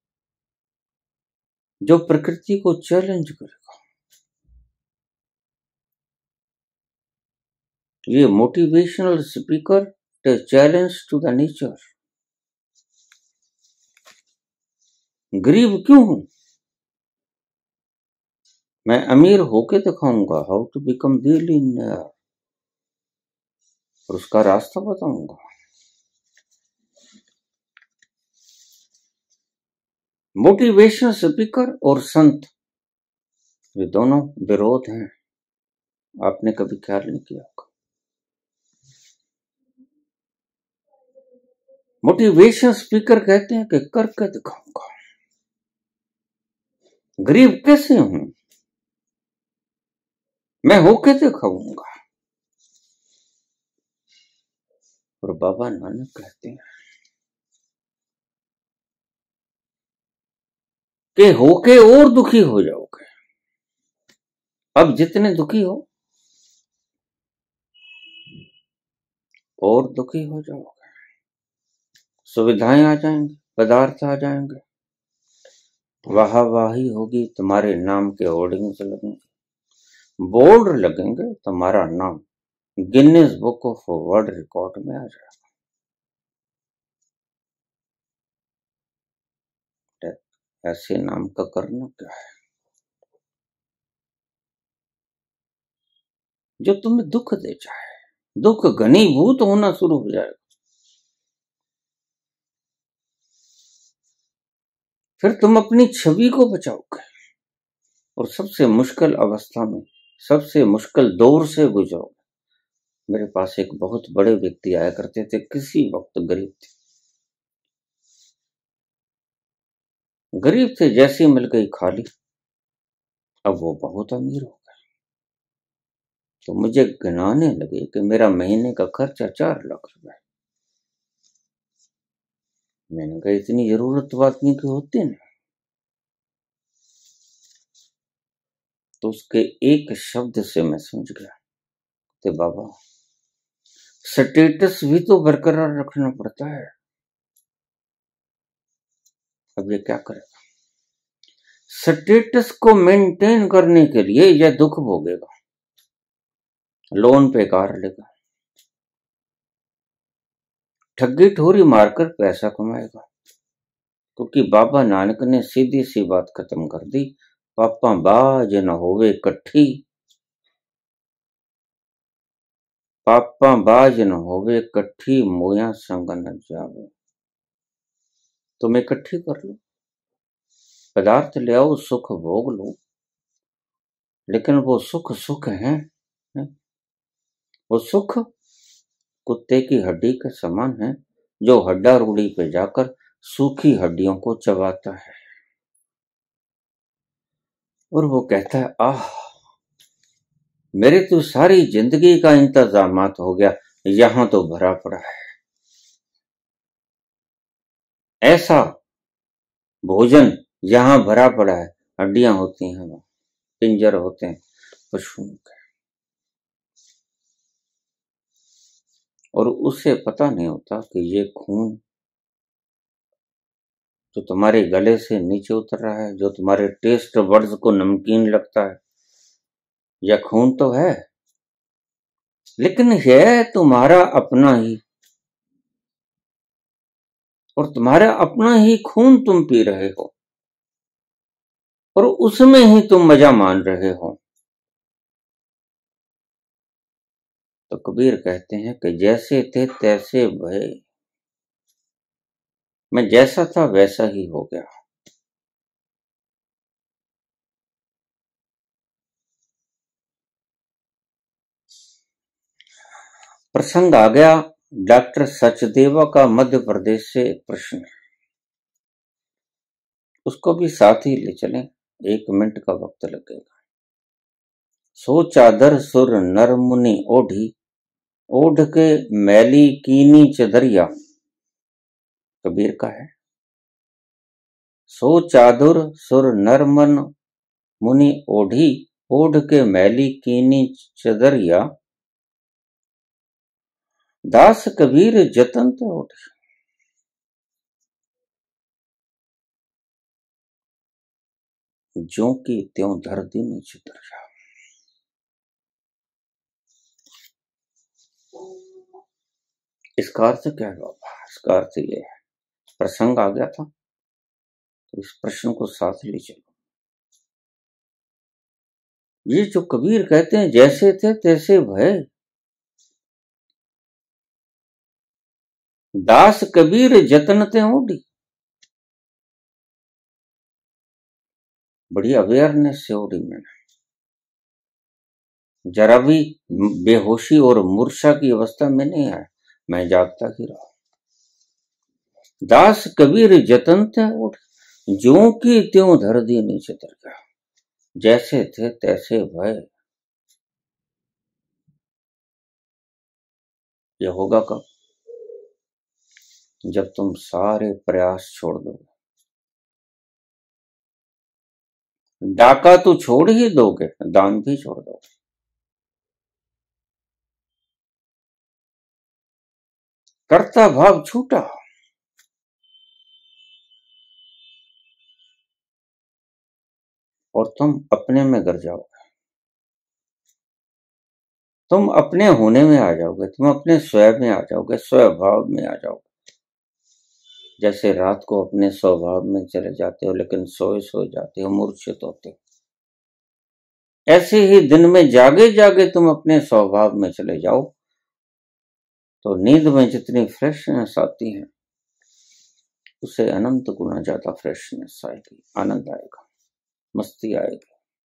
जो प्रकृति को चैलेंज करेगा, ये motivational speaker challenge to the nature. गरीब क्यों हूं? मैं अमीर होके दिखाऊंगा हाउ टू बिकम बिलियनियर, और उसका रास्ता बताऊंगा। मोटिवेशन स्पीकर और संत, ये दोनों विरोध हैं। आपने कभी ख्याल नहीं किया होगा। मोटिवेशन स्पीकर कहते हैं कि करके दिखाऊंगा। गरीब कैसे हूं? मैं होके दिखाऊंगा। और बाबा नानक कहते हैं कि होके और दुखी हो जाओगे। अब जितने दुखी हो और दुखी हो जाओगे। सुविधाएं आ जाएंगी, पदार्थ आ जाएंगे, वाहवाही होगी, तुम्हारे नाम के होर्डिंग्स लगेंगे, बोर्ड लगेंगे, तुम्हारा नाम Guinness book of world record में आ जाएगा। ऐसे नाम का करना क्या है जो तुम्हें दुख दे जाए? दुख घनीभूत होना शुरू हो जाएगा। फिर तुम अपनी छवि को बचाओगे और सबसे मुश्किल अवस्था में, सबसे मुश्किल दौर से गुजरोगे। मेरे पास एक बहुत बड़े व्यक्ति आया करते थे, किसी वक्त गरीब थे, गरीब थे, जैसी मिल गई खाली। अब वो बहुत अमीर हो गए, तो मुझे गिनाने लगे कि मेरा महीने का खर्चा 4 लाख रुपए। मैंने कहा इतनी जरूरत तो आदमी की होती है ना। तो उसके एक शब्द से मैं समझ गया कि बाबा स्टेटस भी तो बरकरार रखना पड़ता है। अब ये क्या करेगा? स्टेटस को मेंटेन करने के लिए यह दुख भोगेगा, लोन पे कार लेगा, ठगी ठोरी मारकर पैसा कमाएगा, क्योंकि बाबा नानक ने सीधी सी बात खत्म कर दी, पापा बाज न होवे कट्ठी, पापा बाज न होवे कट्ठी, मोया संग न जावे। तुम इकट्ठी कर लो, पदार्थ ले आओ, सुख भोग लो, लेकिन वो सुख सुख है, वो सुख कुत्ते की हड्डी के समान है, जो हड्डा रूढ़ी पे जाकर सूखी हड्डियों को चबाता है और वो कहता है, आह मेरे तो सारी जिंदगी का इंतजामात हो गया, यहां तो भरा पड़ा है। ऐसा भोजन यहां भरा पड़ा है, हड्डियां होती हैं, वहां पिंजर होते हैं पशुओं के, और उसे पता नहीं होता कि ये खून जो तुम्हारे गले से नीचे उतर रहा है, जो तुम्हारे टेस्ट बड्स को नमकीन लगता है, यह खून तो है, लेकिन यह तुम्हारा अपना ही, और तुम्हारा अपना ही खून तुम पी रहे हो और उसमें ही तुम मजा मान रहे हो। तो कबीर कहते हैं कि जैसे थे तैसे भये, मैं जैसा था वैसा ही हो गया। प्रसंग आ गया डॉक्टर सचदेवा का मध्य प्रदेश से एक प्रश्न है, उसको भी साथ ही ले चलें, 1 मिनट का वक्त लगेगा। सो चादर सुर नर मुनि ओढ़ी, ओढ़ के मैली कीनी चदरिया, कबीर का है। सो चादर सुर नर मन मुनि ओढ़ी, ओढ़ के मैली कीनी चदरिया, दास कबीर जतन ते ओढ़ी। ज्यों की त्यों धर दीनी चदरिया। इसका अर्थ क्या है बाबा? इसका अर्थ ये है, प्रसंग आ गया था तो इस प्रश्न को साथ ले चलो। ये जो कबीर कहते हैं जैसे थे तैसे भय, दास कबीर जतन ते ओढ़ी, बड़ी अवेयरनेस से ओढ़ी मैंने, जरा भी बेहोशी और मूर्छा की अवस्था में नहीं आया, मैं जागता ही रहा। दास कबीर जतन ते ओढ़ी, ज्यों की त्यों धर दीनी चदरिया, जैसे थे तैसे भय। यह होगा कब? जब तुम सारे प्रयास छोड़ दोगे। डाका तो छोड़ ही दोगे, दान भी छोड़ दोगे। कर्ता भाव छूटा, और तुम अपने में गिर जाओगे, तुम अपने होने में आ जाओगे, तुम अपने स्वयं में आ जाओगे, स्वभाव में आ जाओगे। जैसे रात को अपने स्वभाव में चले जाते हो लेकिन सोए सोए जाते हो, मूर्छित होते हो, ऐसे ही दिन में जागे जागे तुम अपने स्वभाव में चले जाओ तो नींद में जितनी फ्रेशनेस आती है उसे अनंत गुना ज्यादा फ्रेशनेस आएगी, आनंद आएगा, मस्ती आएगी।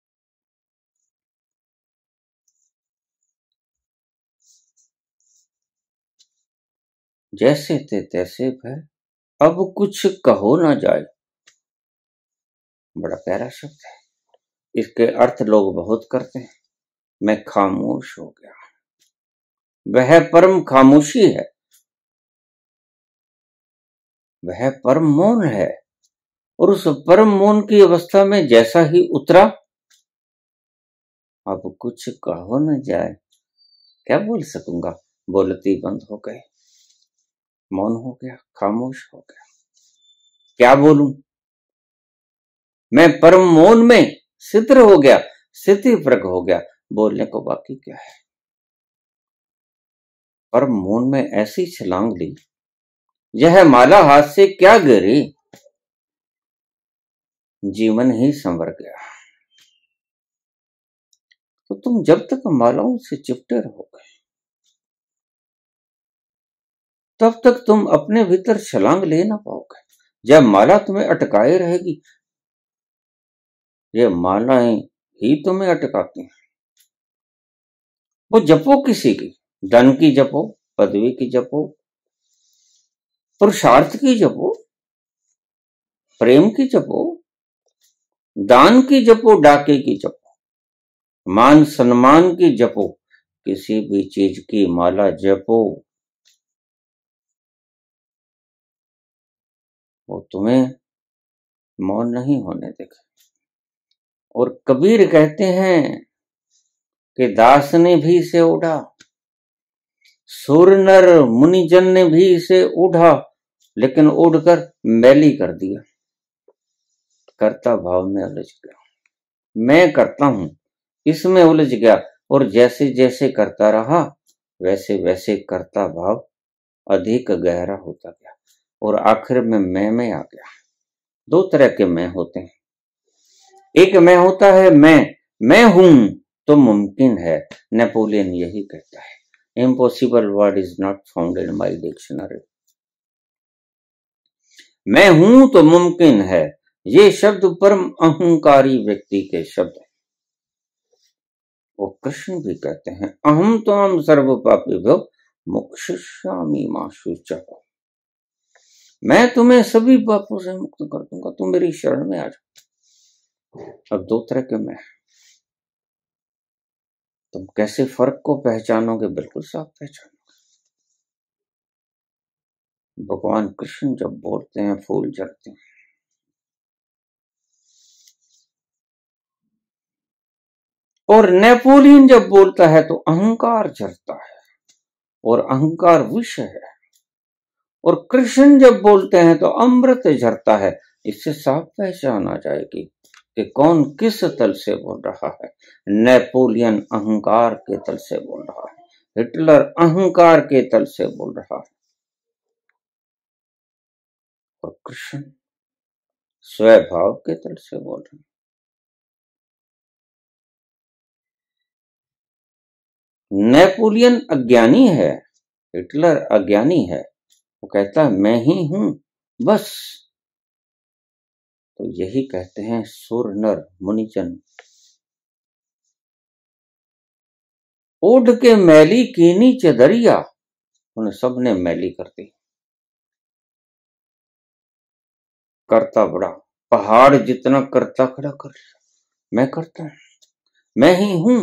जैसे थे तैसे भय, अब कुछ कहो ना जाए, बड़ा प्यारा शब्द है। इसके अर्थ लोग बहुत करते हैं। मैं खामोश हो गया, वह परम खामोशी है, वह परम मौन है, और उस परम मौन की अवस्था में जैसा ही उतरा, अब कुछ कहो न जाए, क्या बोल सकूंगा, बोलती बंद हो गए, मौन हो गया, खामोश हो गया, क्या बोलूं, मैं परम मौन में सिद्ध हो गया, स्थिति प्रग हो गया, बोलने को बाकी क्या है। परम मौन में ऐसी छलांग ली, यह माला हाथ से क्या गिरी, जीवन ही संवर गया। तो तुम जब तक मालाओं से चिपटे रहोगे तब तक तुम अपने भीतर छलांग ले ना पाओगे। जब माला तुम्हें अटकाए रहेगी, ये मालाएं ही तुम्हें अटकाती हैं। वो जपो किसी की, धन की जपो, पदवी की जपो, पुरुषार्थ की जपो, प्रेम की जपो, दान की जपो, डाके की जपो, मान सम्मान की जपो, किसी भी चीज की माला जपो, वो तुम्हें मौन नहीं होने देगा। और कबीर कहते हैं कि दास ने भी इसे उड़ा, सुर नर मुनिजन ने भी इसे उड़ा, लेकिन उड़कर मैली कर दिया। कर्ता भाव में उलझ गया, मैं करता हूं इसमें उलझ गया, और जैसे जैसे करता रहा वैसे वैसे कर्ता भाव अधिक गहरा होता गया, और आखिर में मैं आ गया। दो तरह के मैं होते हैं। एक मैं होता है मैं हूं तो मुमकिन है। नेपोलियन यही कहता है, impossible word is not found in my dictionary. मैं हूं तो मुमकिन है, ये शब्द परम अहंकारी व्यक्ति के शब्द हैं। वो कृष्ण भी कहते हैं, अहम तो हम सर्व पापी भो मोक्षयिष्यामि मा शुचः। मैं तुम्हें सभी पापों से मुक्त कर दूंगा, तुम मेरी शरण में आ जाओ। अब दो तरह के मैं, तुम कैसे फर्क को पहचानोगे? बिल्कुल साफ पहचानोगे। भगवान कृष्ण जब बोलते हैं फूल झड़ते हैं, और नेपोलियन जब बोलता है तो अहंकार झड़ता है, और अहंकार विष है। और कृष्ण जब बोलते हैं तो अमृत झरता है। इससे साफ पहचान आ जाएगी कि कौन किस तल से बोल रहा है। नेपोलियन अहंकार के तल से बोल रहा है, हिटलर अहंकार के तल से बोल रहा है, और कृष्ण स्वभाव के तल से बोल रहे हैं। नेपोलियन अज्ञानी है, हिटलर अज्ञानी है, वो कहता है मैं ही हूं बस। तो यही कहते हैं सुर नर मुनिजन, ओढ़ के मैली कीनी चदरिया, उन्हें सबने मैली कर दी। करता बड़ा, पहाड़ जितना करता खड़ा कर लिया, मैं करता हूं, मैं ही हूं,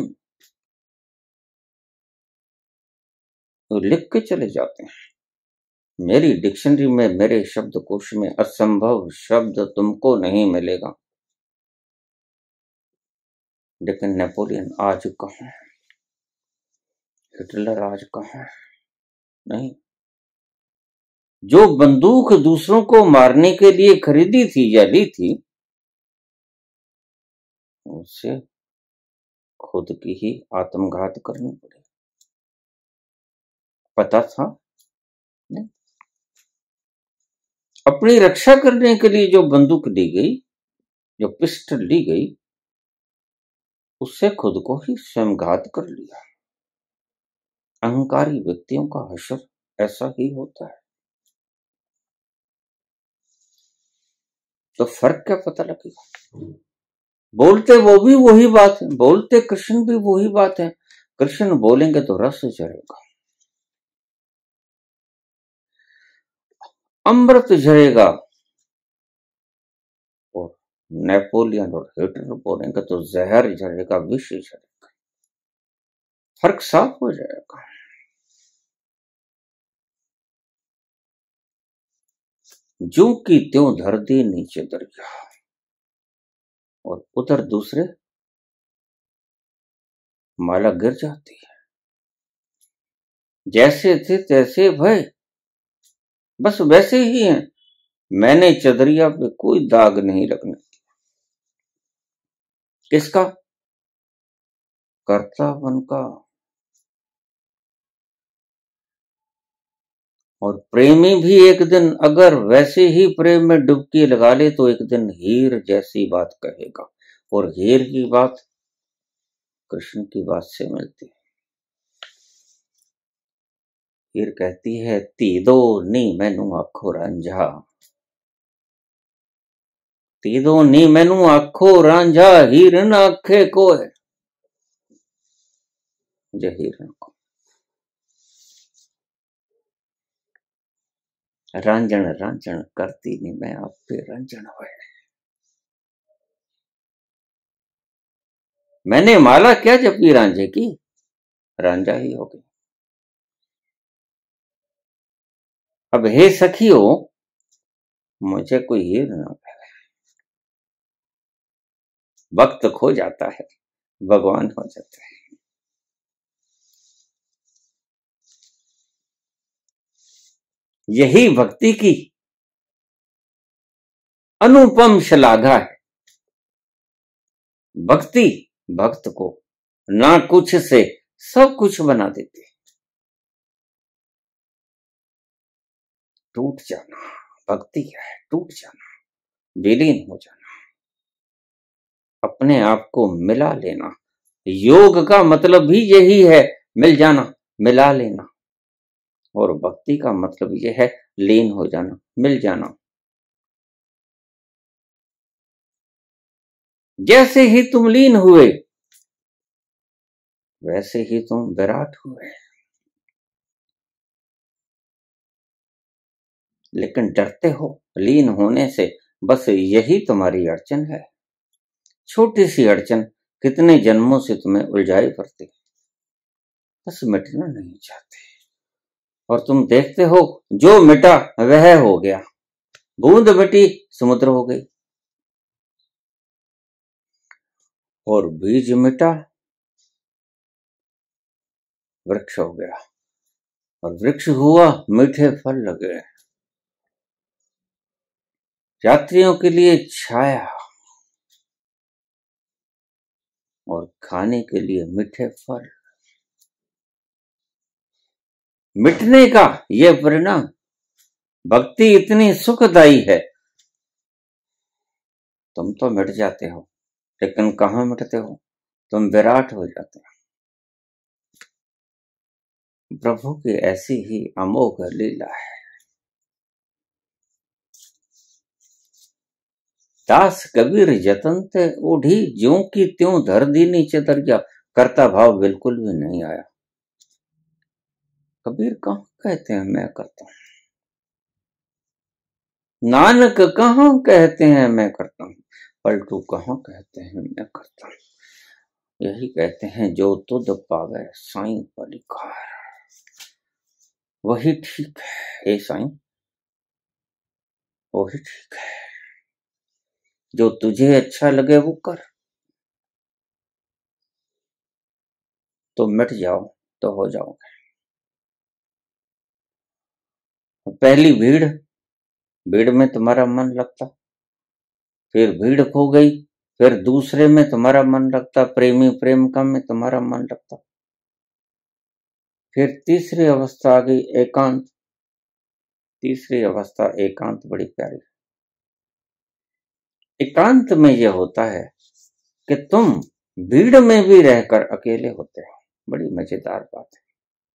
तो लिख के चले जाते हैं। मेरी डिक्शनरी में, मेरे शब्दकोश में असंभव शब्द तुमको नहीं मिलेगा। लेकिन नेपोलियन आज कहां, हिटलर आज कहां? नहीं, जो बंदूक दूसरों को मारने के लिए खरीदी थी या ली थी, उससे खुद की ही आत्मघात करनी पड़ी। पता था नहीं? अपनी रक्षा करने के लिए जो बंदूक ली गई, जो पिस्टल ली गई, उससे खुद को ही स्वयं घात कर लिया। अहंकारी व्यक्तियों का हश्र ऐसा ही होता है। तो फर्क क्या पता लगेगा? बोलते वो भी वही बात है, बोलते कृष्ण भी वही बात है। कृष्ण बोलेंगे तो रस झरेगा, अमृत झरेगा, और नेपोलियन और हिटलर बोलेंगे तो जहर झरेगा, विष झरेगा। फर्क साफ हो जाएगा। जो की त्यों धर दे नीचे दरिया, और उधर दूसरे माला गिर जाती है। जैसे थे तैसे भय, बस वैसे ही हैं। मैंने चदरिया पे कोई दाग नहीं लगने दिया। किसका? कर्तापन का। और प्रेमी भी एक दिन अगर वैसे ही प्रेम में डुबकी लगा ले तो एक दिन हीर जैसी बात कहेगा। और हीर की बात कृष्ण की बात से मिलती है। हीर कहती है ती दो नी मैनू आखो रांझा, ती दो नी मैनू आखो रांझा, हीर न आखे कोय जे हीर न को। रांझण रांझण करती नी मैं आप पे रांझण होए, मैंने माला क्या जपी रांझे की, रांझा ही हो गई। अब हे सखियो मुझे कोई हीर ना कहे, वक्त खो जाता है भगवान हो जाता है। यही भक्ति की अनुपम श्लाघा है। भक्ति भक्त को ना कुछ से सब कुछ बना देती है। टूट जाना भक्ति है, टूट जाना, विलीन हो जाना, अपने आप को मिला लेना। योग का मतलब भी यही है, मिल जाना, मिला लेना। और भक्ति का मतलब यह है लीन हो जाना, मिल जाना। जैसे ही तुम लीन हुए वैसे ही तुम विराट हुए। लेकिन डरते हो लीन होने से, बस यही तुम्हारी अड़चन है। छोटी सी अड़चन कितने जन्मों से तुम्हें उलझाई करती, बस मिटना नहीं चाहते। और तुम देखते हो जो मिटा वह हो गया, बूंद मिटी समुद्र हो गई। और बीज मिटा वृक्ष हो गया, और वृक्ष हुआ मीठे फल लगे, यात्रियों के लिए छाया और खाने के लिए मीठे फल। मिटने का यह परिणाम, भक्ति इतनी सुखदायी है। तुम तो मिट जाते हो, लेकिन कहां मिटते हो, तुम विराट हो जाते हो। प्रभु की ऐसी ही अमोघ लीला है। दास कबीर जतन ते ओढ़ी, ज्यों की त्यों धर दीनी चतरिया, करता भाव बिल्कुल भी नहीं आया। कबीर कहां कहते हैं मैं करता हूं, नानक कहां कहते हैं मैं करता हूं, पलटू कहां कहते हैं मैं करता हूं। यही कहते हैं जो तुध पावे साईं परिकार, वही ठीक है। हे साईं वही ठीक है, जो तुझे अच्छा लगे वो कर, तो मिट जाओ तो हो जाओगे। पहली भीड़, भीड़ में तुम्हारा मन लगता, फिर भीड़ खो गई, फिर दूसरे में तुम्हारा मन लगता, प्रेमी प्रेम का में तुम्हारा मन लगता, फिर तीसरी अवस्था आ गई एकांत। तीसरी अवस्था एकांत बड़ी प्यारी। एकांत में यह होता है कि तुम भीड़ में भी रहकर अकेले होते हो। बड़ी मजेदार बात है।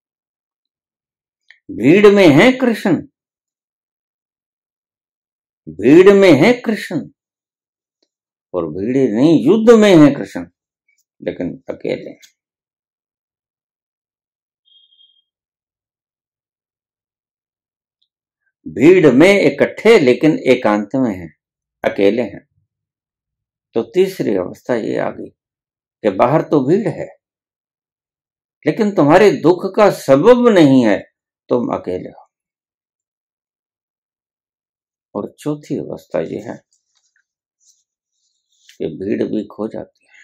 भीड़ में है कृष्ण, भीड़ में है कृष्ण, और भीड़ नहीं युद्ध में है कृष्ण, लेकिन अकेले। भीड़ में इकट्ठे लेकिन एकांत में है, अकेले हैं। तो तीसरी अवस्था ये आ गई कि बाहर तो भीड़ है, लेकिन तुम्हारे दुख का सबब नहीं है, तुम अकेले हो। और चौथी अवस्था ये है कि भीड़ भी खो जाती है।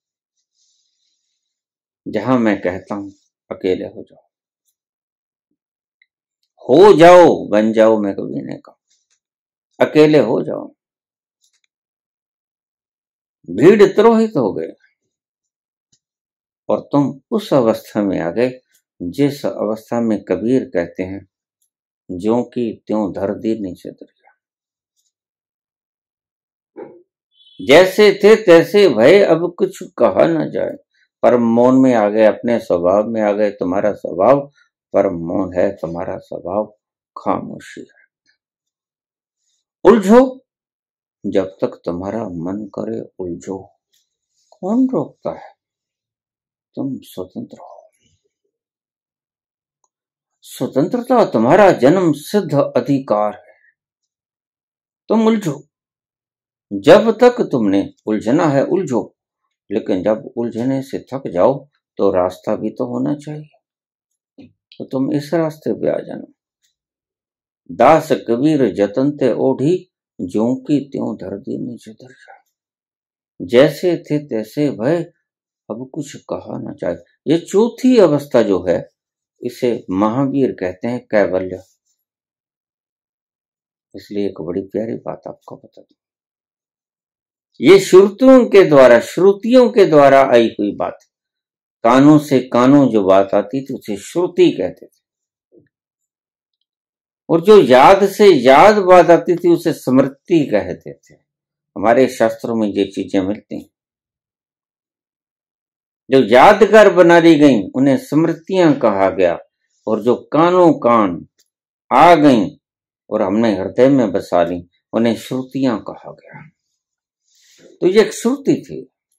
जहां मैं कहता हूं अकेले हो जाओ, हो जाओ बन जाओ, मैं कभी नहीं कहूं, अकेले हो जाओ। भीड़ तिरोहित हो गए और तुम उस अवस्था में आ गए जिस अवस्था में कबीर कहते हैं ज्यों की त्यों धर दी नीचे दरिया। जैसे थे तैसे भय अब कुछ कहा न जाए। परम मौन में आ गए, अपने स्वभाव में आ गए। तुम्हारा स्वभाव परम मौन है, तुम्हारा स्वभाव खामोशी है। उलझो जब तक तुम्हारा मन करे, उलझो, कौन रोकता है? तुम स्वतंत्र हो। स्वतंत्रता तुम्हारा जन्म सिद्ध अधिकार है। तुम उलझो, जब तक तुमने उलझना है उलझो, लेकिन जब उलझने से थक जाओ तो रास्ता भी तो होना चाहिए, तो तुम इस रास्ते पे आ जाना। दास कबीर जतन ते ओढ़ी, ज्यों की त्यों धर दी नीचे दरिया। जैसे थे तैसे भय अब कुछ कहा ना चाहे। ये चौथी अवस्था जो है, इसे महावीर कहते हैं कैवल्य। इसलिए एक बड़ी प्यारी बात आपको बता दूं, ये श्रुतियों के द्वारा आई हुई बात। कानों से कानों जो बात आती थी उसे श्रुति कहते थे, और जो याद से याद बात आती थी उसे स्मृति कहते थे। हमारे शास्त्रों में ये चीजें मिलती हैं, जो यादगार बना दी गई उन्हें स्मृतियां कहा गया, और जो कानों कान आ गई और हमने हृदय में बसा ली उन्हें श्रुतियां कहा गया। तो ये एक श्रुति थी।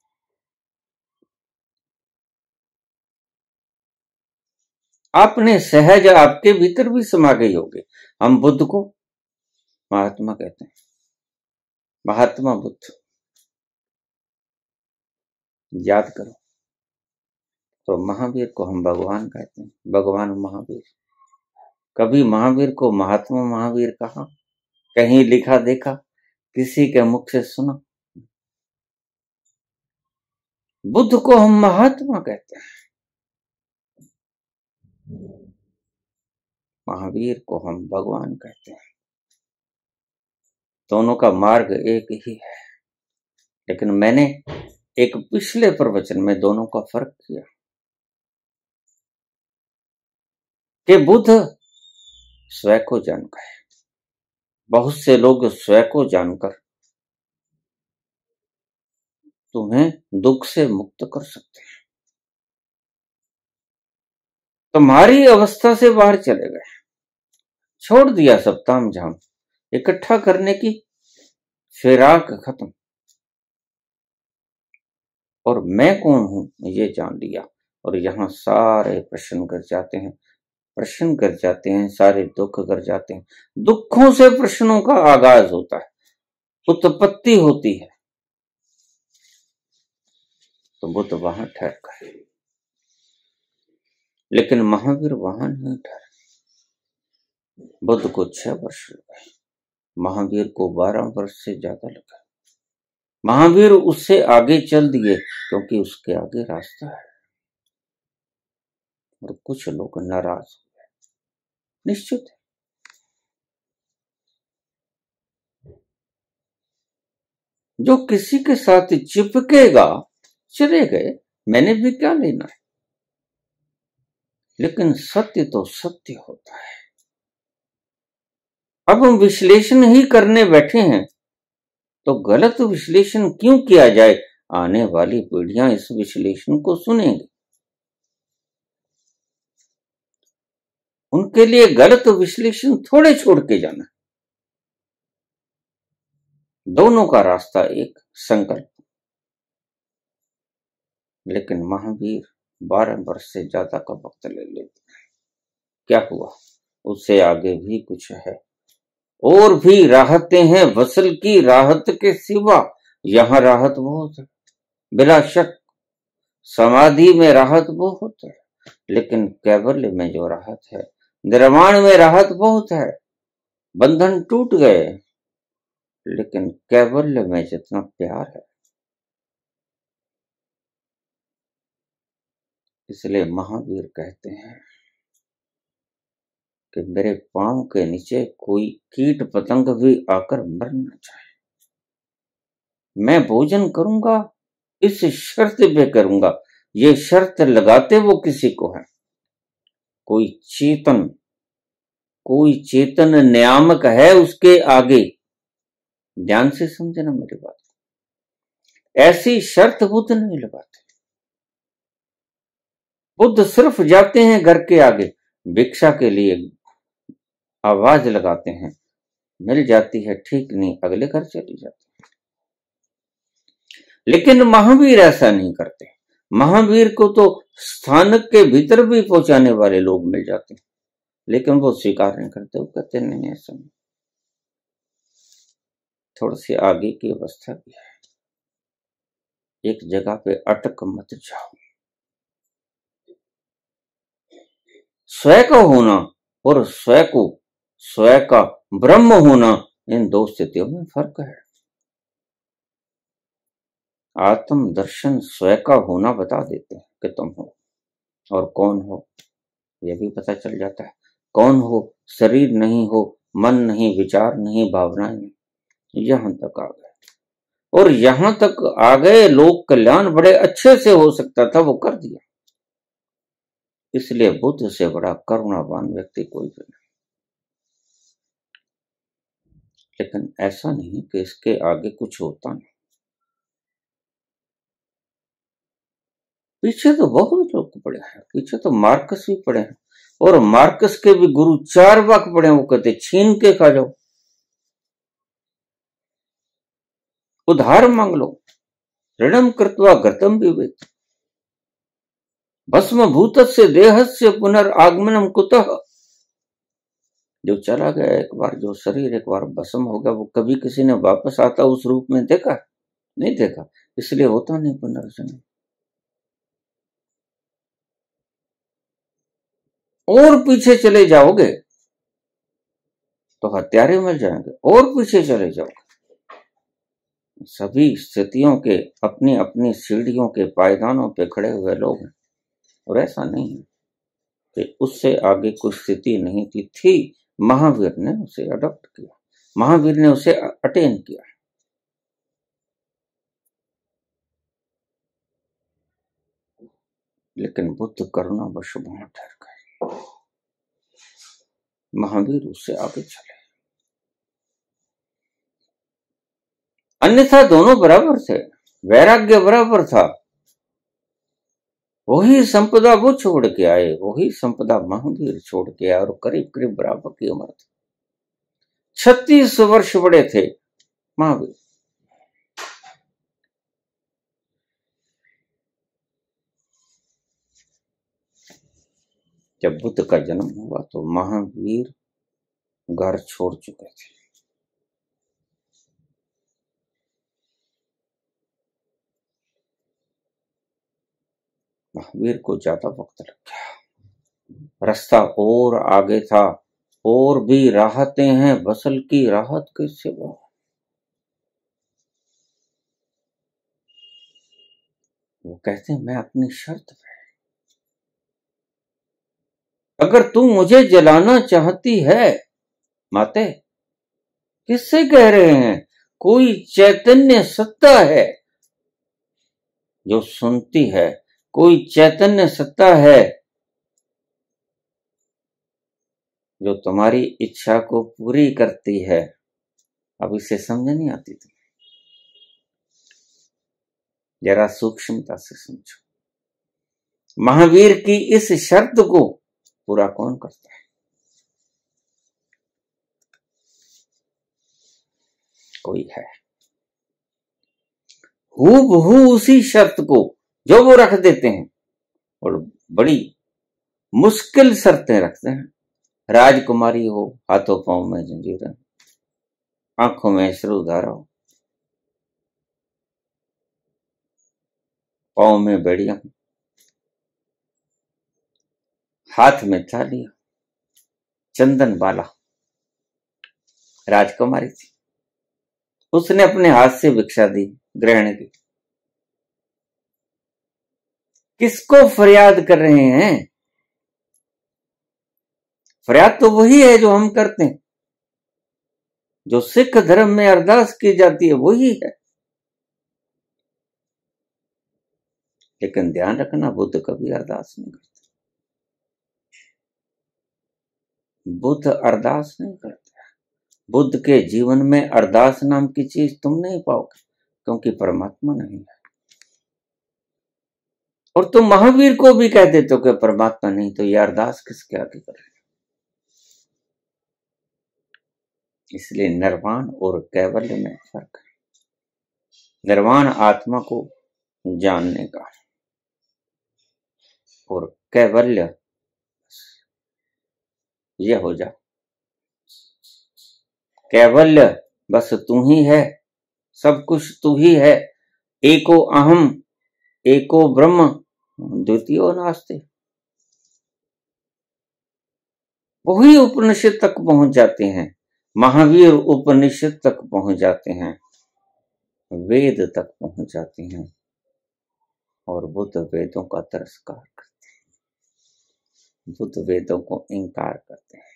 आपने सहज आपके भीतर भी समा गई होगी। हम बुद्ध को महात्मा कहते हैं, महात्मा बुद्ध, याद करो। तो महावीर को हम भगवान कहते हैं, भगवान महावीर। कभी महावीर को महात्मा महावीर कहा, कहीं लिखा देखा, किसी के मुख से सुना? बुद्ध को हम महात्मा कहते हैं, महावीर को हम भगवान कहते हैं। दोनों का मार्ग एक ही है, लेकिन मैंने एक पिछले प्रवचन में दोनों का फर्क किया कि बुद्ध स्वयं को जान गए। बहुत से लोग स्वयं को जानकर तुम्हें दुख से मुक्त कर सकते हैं। तुम्हारी अवस्था से बाहर चले गए, छोड़ दिया सब ताम झाम, इकट्ठा करने की फिराक खत्म, और मैं कौन हूं ये जान लिया। और यहां सारे प्रश्न कर जाते हैं, प्रश्न कर जाते हैं, सारे दुख कर जाते हैं। दुखों से प्रश्नों का आगाज होता है, उत्पत्ति होती है। तो बुद्ध वहां ठहर गए, लेकिन महावीर वहां नहीं ठहरे। बुद्ध को 6 वर्ष लगे, महावीर को 12 वर्ष से ज्यादा लगा। महावीर उससे आगे चल दिए क्योंकि उसके आगे रास्ता है। और कुछ लोग नाराज हो गए, निश्चित है। जो किसी के साथ चिपकेगा, चले गए, मैंने भी क्या लेना है। लेकिन सत्य तो सत्य होता है। अब हम विश्लेषण ही करने बैठे हैं, तो गलत विश्लेषण क्यों किया जाए? आने वाली पीढ़ियां इस विश्लेषण को सुनेंगी, उनके लिए गलत विश्लेषण थोड़े छोड़ के जाना। दोनों का रास्ता एक, संकल्प। लेकिन महावीर 12 वर्ष से ज्यादा का वक्त ले लेते हैं। क्या हुआ? उससे आगे भी कुछ है, और भी राहतें हैं। वसल की राहत के सिवा यहां राहत बहुत है, बिला शक। समाधि में राहत बहुत है, लेकिन कैवल्य में जो राहत है, निर्वाण में राहत बहुत है। बंधन टूट गए, लेकिन कैवल्य में जितना प्यार है। इसलिए महावीर कहते हैं कि मेरे पांव के नीचे कोई कीट पतंग भी आकर मर न जाए। मैं भोजन करूंगा, इस शर्त पे करूंगा। ये शर्त लगाते वो किसी को है, कोई चेतन कोई चेतन नियामक है उसके आगे। ध्यान से समझना मेरी बात। ऐसी शर्त बुद्ध नहीं लगाते। बुद्ध सिर्फ जाते हैं घर के आगे, भिक्षा के लिए आवाज लगाते हैं, मिल जाती है ठीक, नहीं अगले घर चली जाती है। लेकिन महावीर ऐसा नहीं करते। महावीर को तो स्थानक के भीतर भी पहुंचाने वाले लोग मिल जाते हैं, लेकिन वो स्वीकार नहीं करते। वो कहते नहीं ऐसा नहीं, थोड़ी सी आगे की अवस्था भी है, एक जगह पे अटक मत जाओ। स्वयं का होना और स्वयं का ब्रह्म होना, इन दो स्थितियों में फर्क है। आत्म दर्शन स्वयं का होना बता देते हैं कि तुम हो, और कौन हो यह भी पता चल जाता है। कौन हो? शरीर नहीं हो, मन नहीं, विचार नहीं, भावनाएं नहीं। यहां तक आ गए, और यहां तक आ गए लोक कल्याण बड़े अच्छे से हो सकता था, वो कर दिया। इसलिए बुद्ध से बड़ा करुणावान व्यक्ति कोई भी नहीं। लेकिन ऐसा नहीं कि इसके आगे कुछ होता नहीं। पीछे तो बहुत लोग पड़े हैं, पीछे तो मार्कस भी पड़े हैं, और मार्कस के भी गुरु चार्वाक पड़े हैं। वो कहते छीन के खा जाओ, उधार मांग लो, ऋणम कृत्वा घृतम विवेक, भस्म भूतस्य देहस्य पुनर्आगमनम कुतः। जो चला गया एक बार, जो शरीर एक बार भस्म हो गया, वो कभी किसी ने वापस आता उस रूप में देखा? नहीं देखा। इसलिए होता नहीं पुनर्जन्म। और पीछे चले जाओगे तो हत्यारे मिल जाएंगे, और पीछे चले जाओगे। सभी स्थितियों के अपनी अपनी सीढ़ियों के पायदानों पे खड़े हुए लोग हैं, और ऐसा नहीं है कि उससे आगे कोई स्थिति नहीं थी। महावीर ने उसे अडॉप्ट किया, महावीर ने उसे अटेन किया। लेकिन बुद्ध करुणा वश वहां ठहर गए, महावीर उससे आगे चले। अन्यथा दोनों बराबर थे, वैराग्य बराबर था। वही संपदा वो छोड़ के आए, वही संपदा महावीर छोड़ के आए, और करीब करीब बराबर की उम्र थी। 36 वर्ष बड़े थे महावीर। जब बुद्ध का जन्म हुआ तो महावीर घर छोड़ चुके थे। महावीर को ज्यादा वक्त लग गया, रास्ता और आगे था, और भी राहतें हैं, बसल की राहत के सिवा। वो कहते हैं मैं अपनी शर्त पे, अगर तू मुझे जलाना चाहती है माते, किससे कह रहे हैं? कोई चैतन्य सत्ता है जो सुनती है, कोई चैतन्य सत्ता है जो तुम्हारी इच्छा को पूरी करती है। अब इसे समझ नहीं आती थी, जरा सूक्ष्मता से समझो। महावीर की इस शर्त को पूरा कौन करता है? कोई है। हूबहू उसी शर्त को जो वो रख देते हैं, और बड़ी मुश्किल शर्तें रखते हैं। राजकुमारी हो, हाथों पांव में जंजीरें, आंखों में अश्रुधारा हो, पांव में बेड़ियां, हाथ में थाली, चंदन बाला। राजकुमारी थी, उसने अपने हाथ से भिक्षा दी, ग्रहण की। किसको फरियाद कर रहे हैं? फरियाद तो वही है जो हम करते हैं, जो सिख धर्म में अरदास की जाती है वही है। लेकिन ध्यान रखना, बुद्ध कभी अरदास नहीं करते। बुद्ध अरदास नहीं करते। बुद्ध के जीवन में अरदास नाम की चीज तुम नहीं पाओगे, क्योंकि परमात्मा नहीं है। और तुम महावीर को भी कह देते हो कि परमात्मा नहीं, तो ये अरदास किसके आगे कर रहे? इसलिए निर्वाण और कैवल्य में फर्क है। निर्वाण आत्मा को जानने का, और कैवल्य यह हो जा, कैवल्य बस तू ही है, सब कुछ तू ही है, एको अहम एको ब्रह्म द्वितीयो नास्ति। वही उपनिषद तक पहुंच जाते हैं, महावीर उपनिषद तक पहुंच जाते हैं, वेद तक पहुंच जाते हैं, और बुद्ध वेदों का तिरस्कार करते हैं, बुद्ध वेदों को इंकार करते हैं।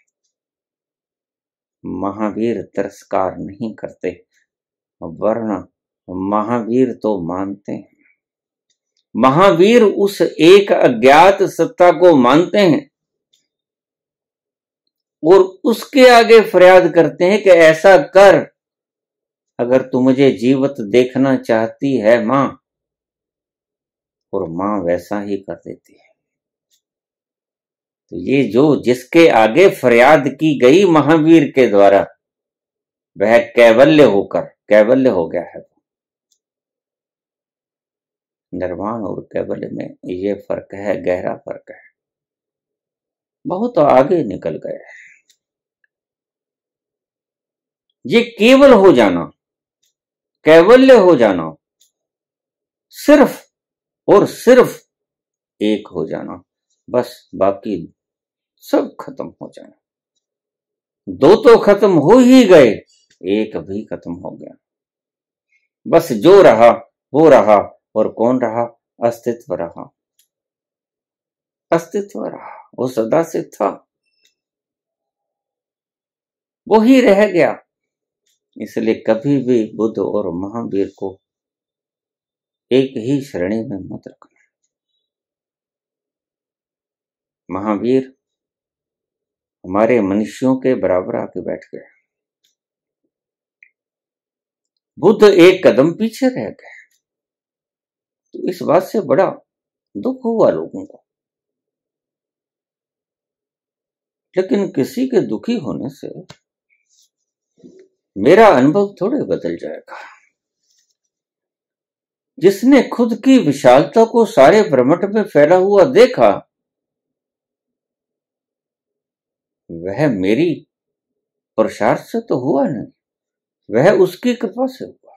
महावीर तिरस्कार नहीं करते, वरना महावीर तो मानते हैं। महावीर उस एक अज्ञात सत्ता को मानते हैं और उसके आगे फरियाद करते हैं कि ऐसा कर, अगर तू मुझे जीवित देखना चाहती है मां, और मां वैसा ही कर देती है। तो ये जो जिसके आगे फरियाद की गई महावीर के द्वारा, वह कैवल्य होकर कैवल्य हो गया है। निर्वाण और कैवल्य में ये फर्क है, गहरा फर्क है, बहुत आगे निकल गए है। ये केवल हो जाना, कैवल्य हो जाना, सिर्फ और सिर्फ एक हो जाना, बस बाकी सब खत्म हो जाना। दो तो खत्म हो ही गए, एक भी खत्म हो गया। बस जो रहा वो रहा, और कौन रहा? अस्तित्व रहा, अस्तित्व रहा, वो सदा से था, वो ही रह गया। इसलिए कभी भी बुद्ध और महावीर को एक ही श्रेणी में मत रखना। महावीर हमारे मनुष्यों के बराबर आके बैठ गए, बुद्ध एक कदम पीछे रह गए। तो इस बात से बड़ा दुख हुआ लोगों को, लेकिन किसी के दुखी होने से मेरा अनुभव थोड़े बदल जाएगा। जिसने खुद की विशालता को सारे ब्रह्मांड में फैला हुआ देखा, वह मेरी पुरुषार्थ से तो हुआ नहीं, वह उसकी कृपा से हुआ।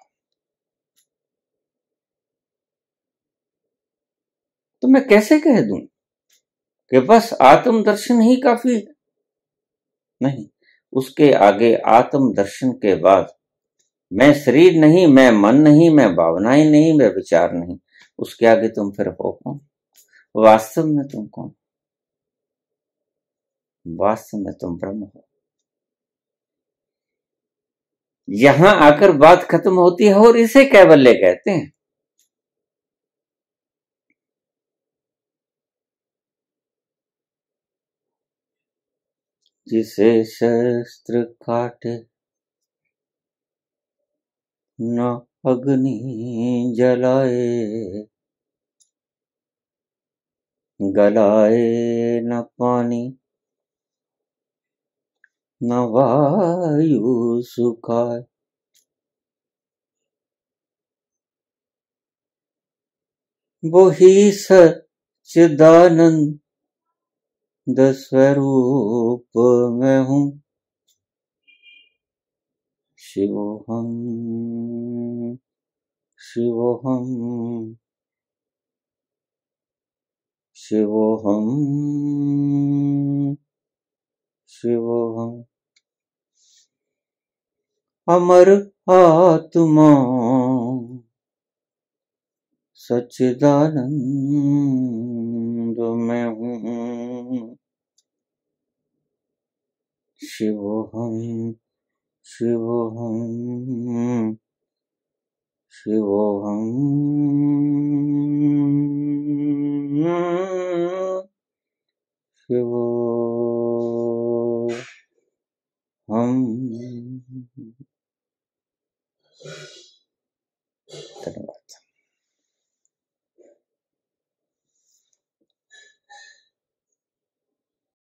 तो मैं कैसे कह दूं कि बस आत्म दर्शन ही काफी है? नहीं, उसके आगे आत्म दर्शन के बाद मैं शरीर नहीं, मैं मन नहीं, मैं भावनाएं नहीं, मैं विचार नहीं, उसके आगे तुम फिर हो कौन? वास्तव में तुम कौन? वास्तव में तुम ब्रह्म हो। यहां आकर बात खत्म होती है, और इसे कैवल्य कहते हैं। जिसे शस्त्र काटे न अग्नि जलाए, गलाए न पानी न वायु सुखाए। वो ही सच्चिदानंद स्वरूप में हूं, शिवोहम शिवोहम शिवोहम शिवोहम। अमर आत्मा सच्चिदानंद में हूं, शिवोहम शिवोहम शिवोहम शिवो।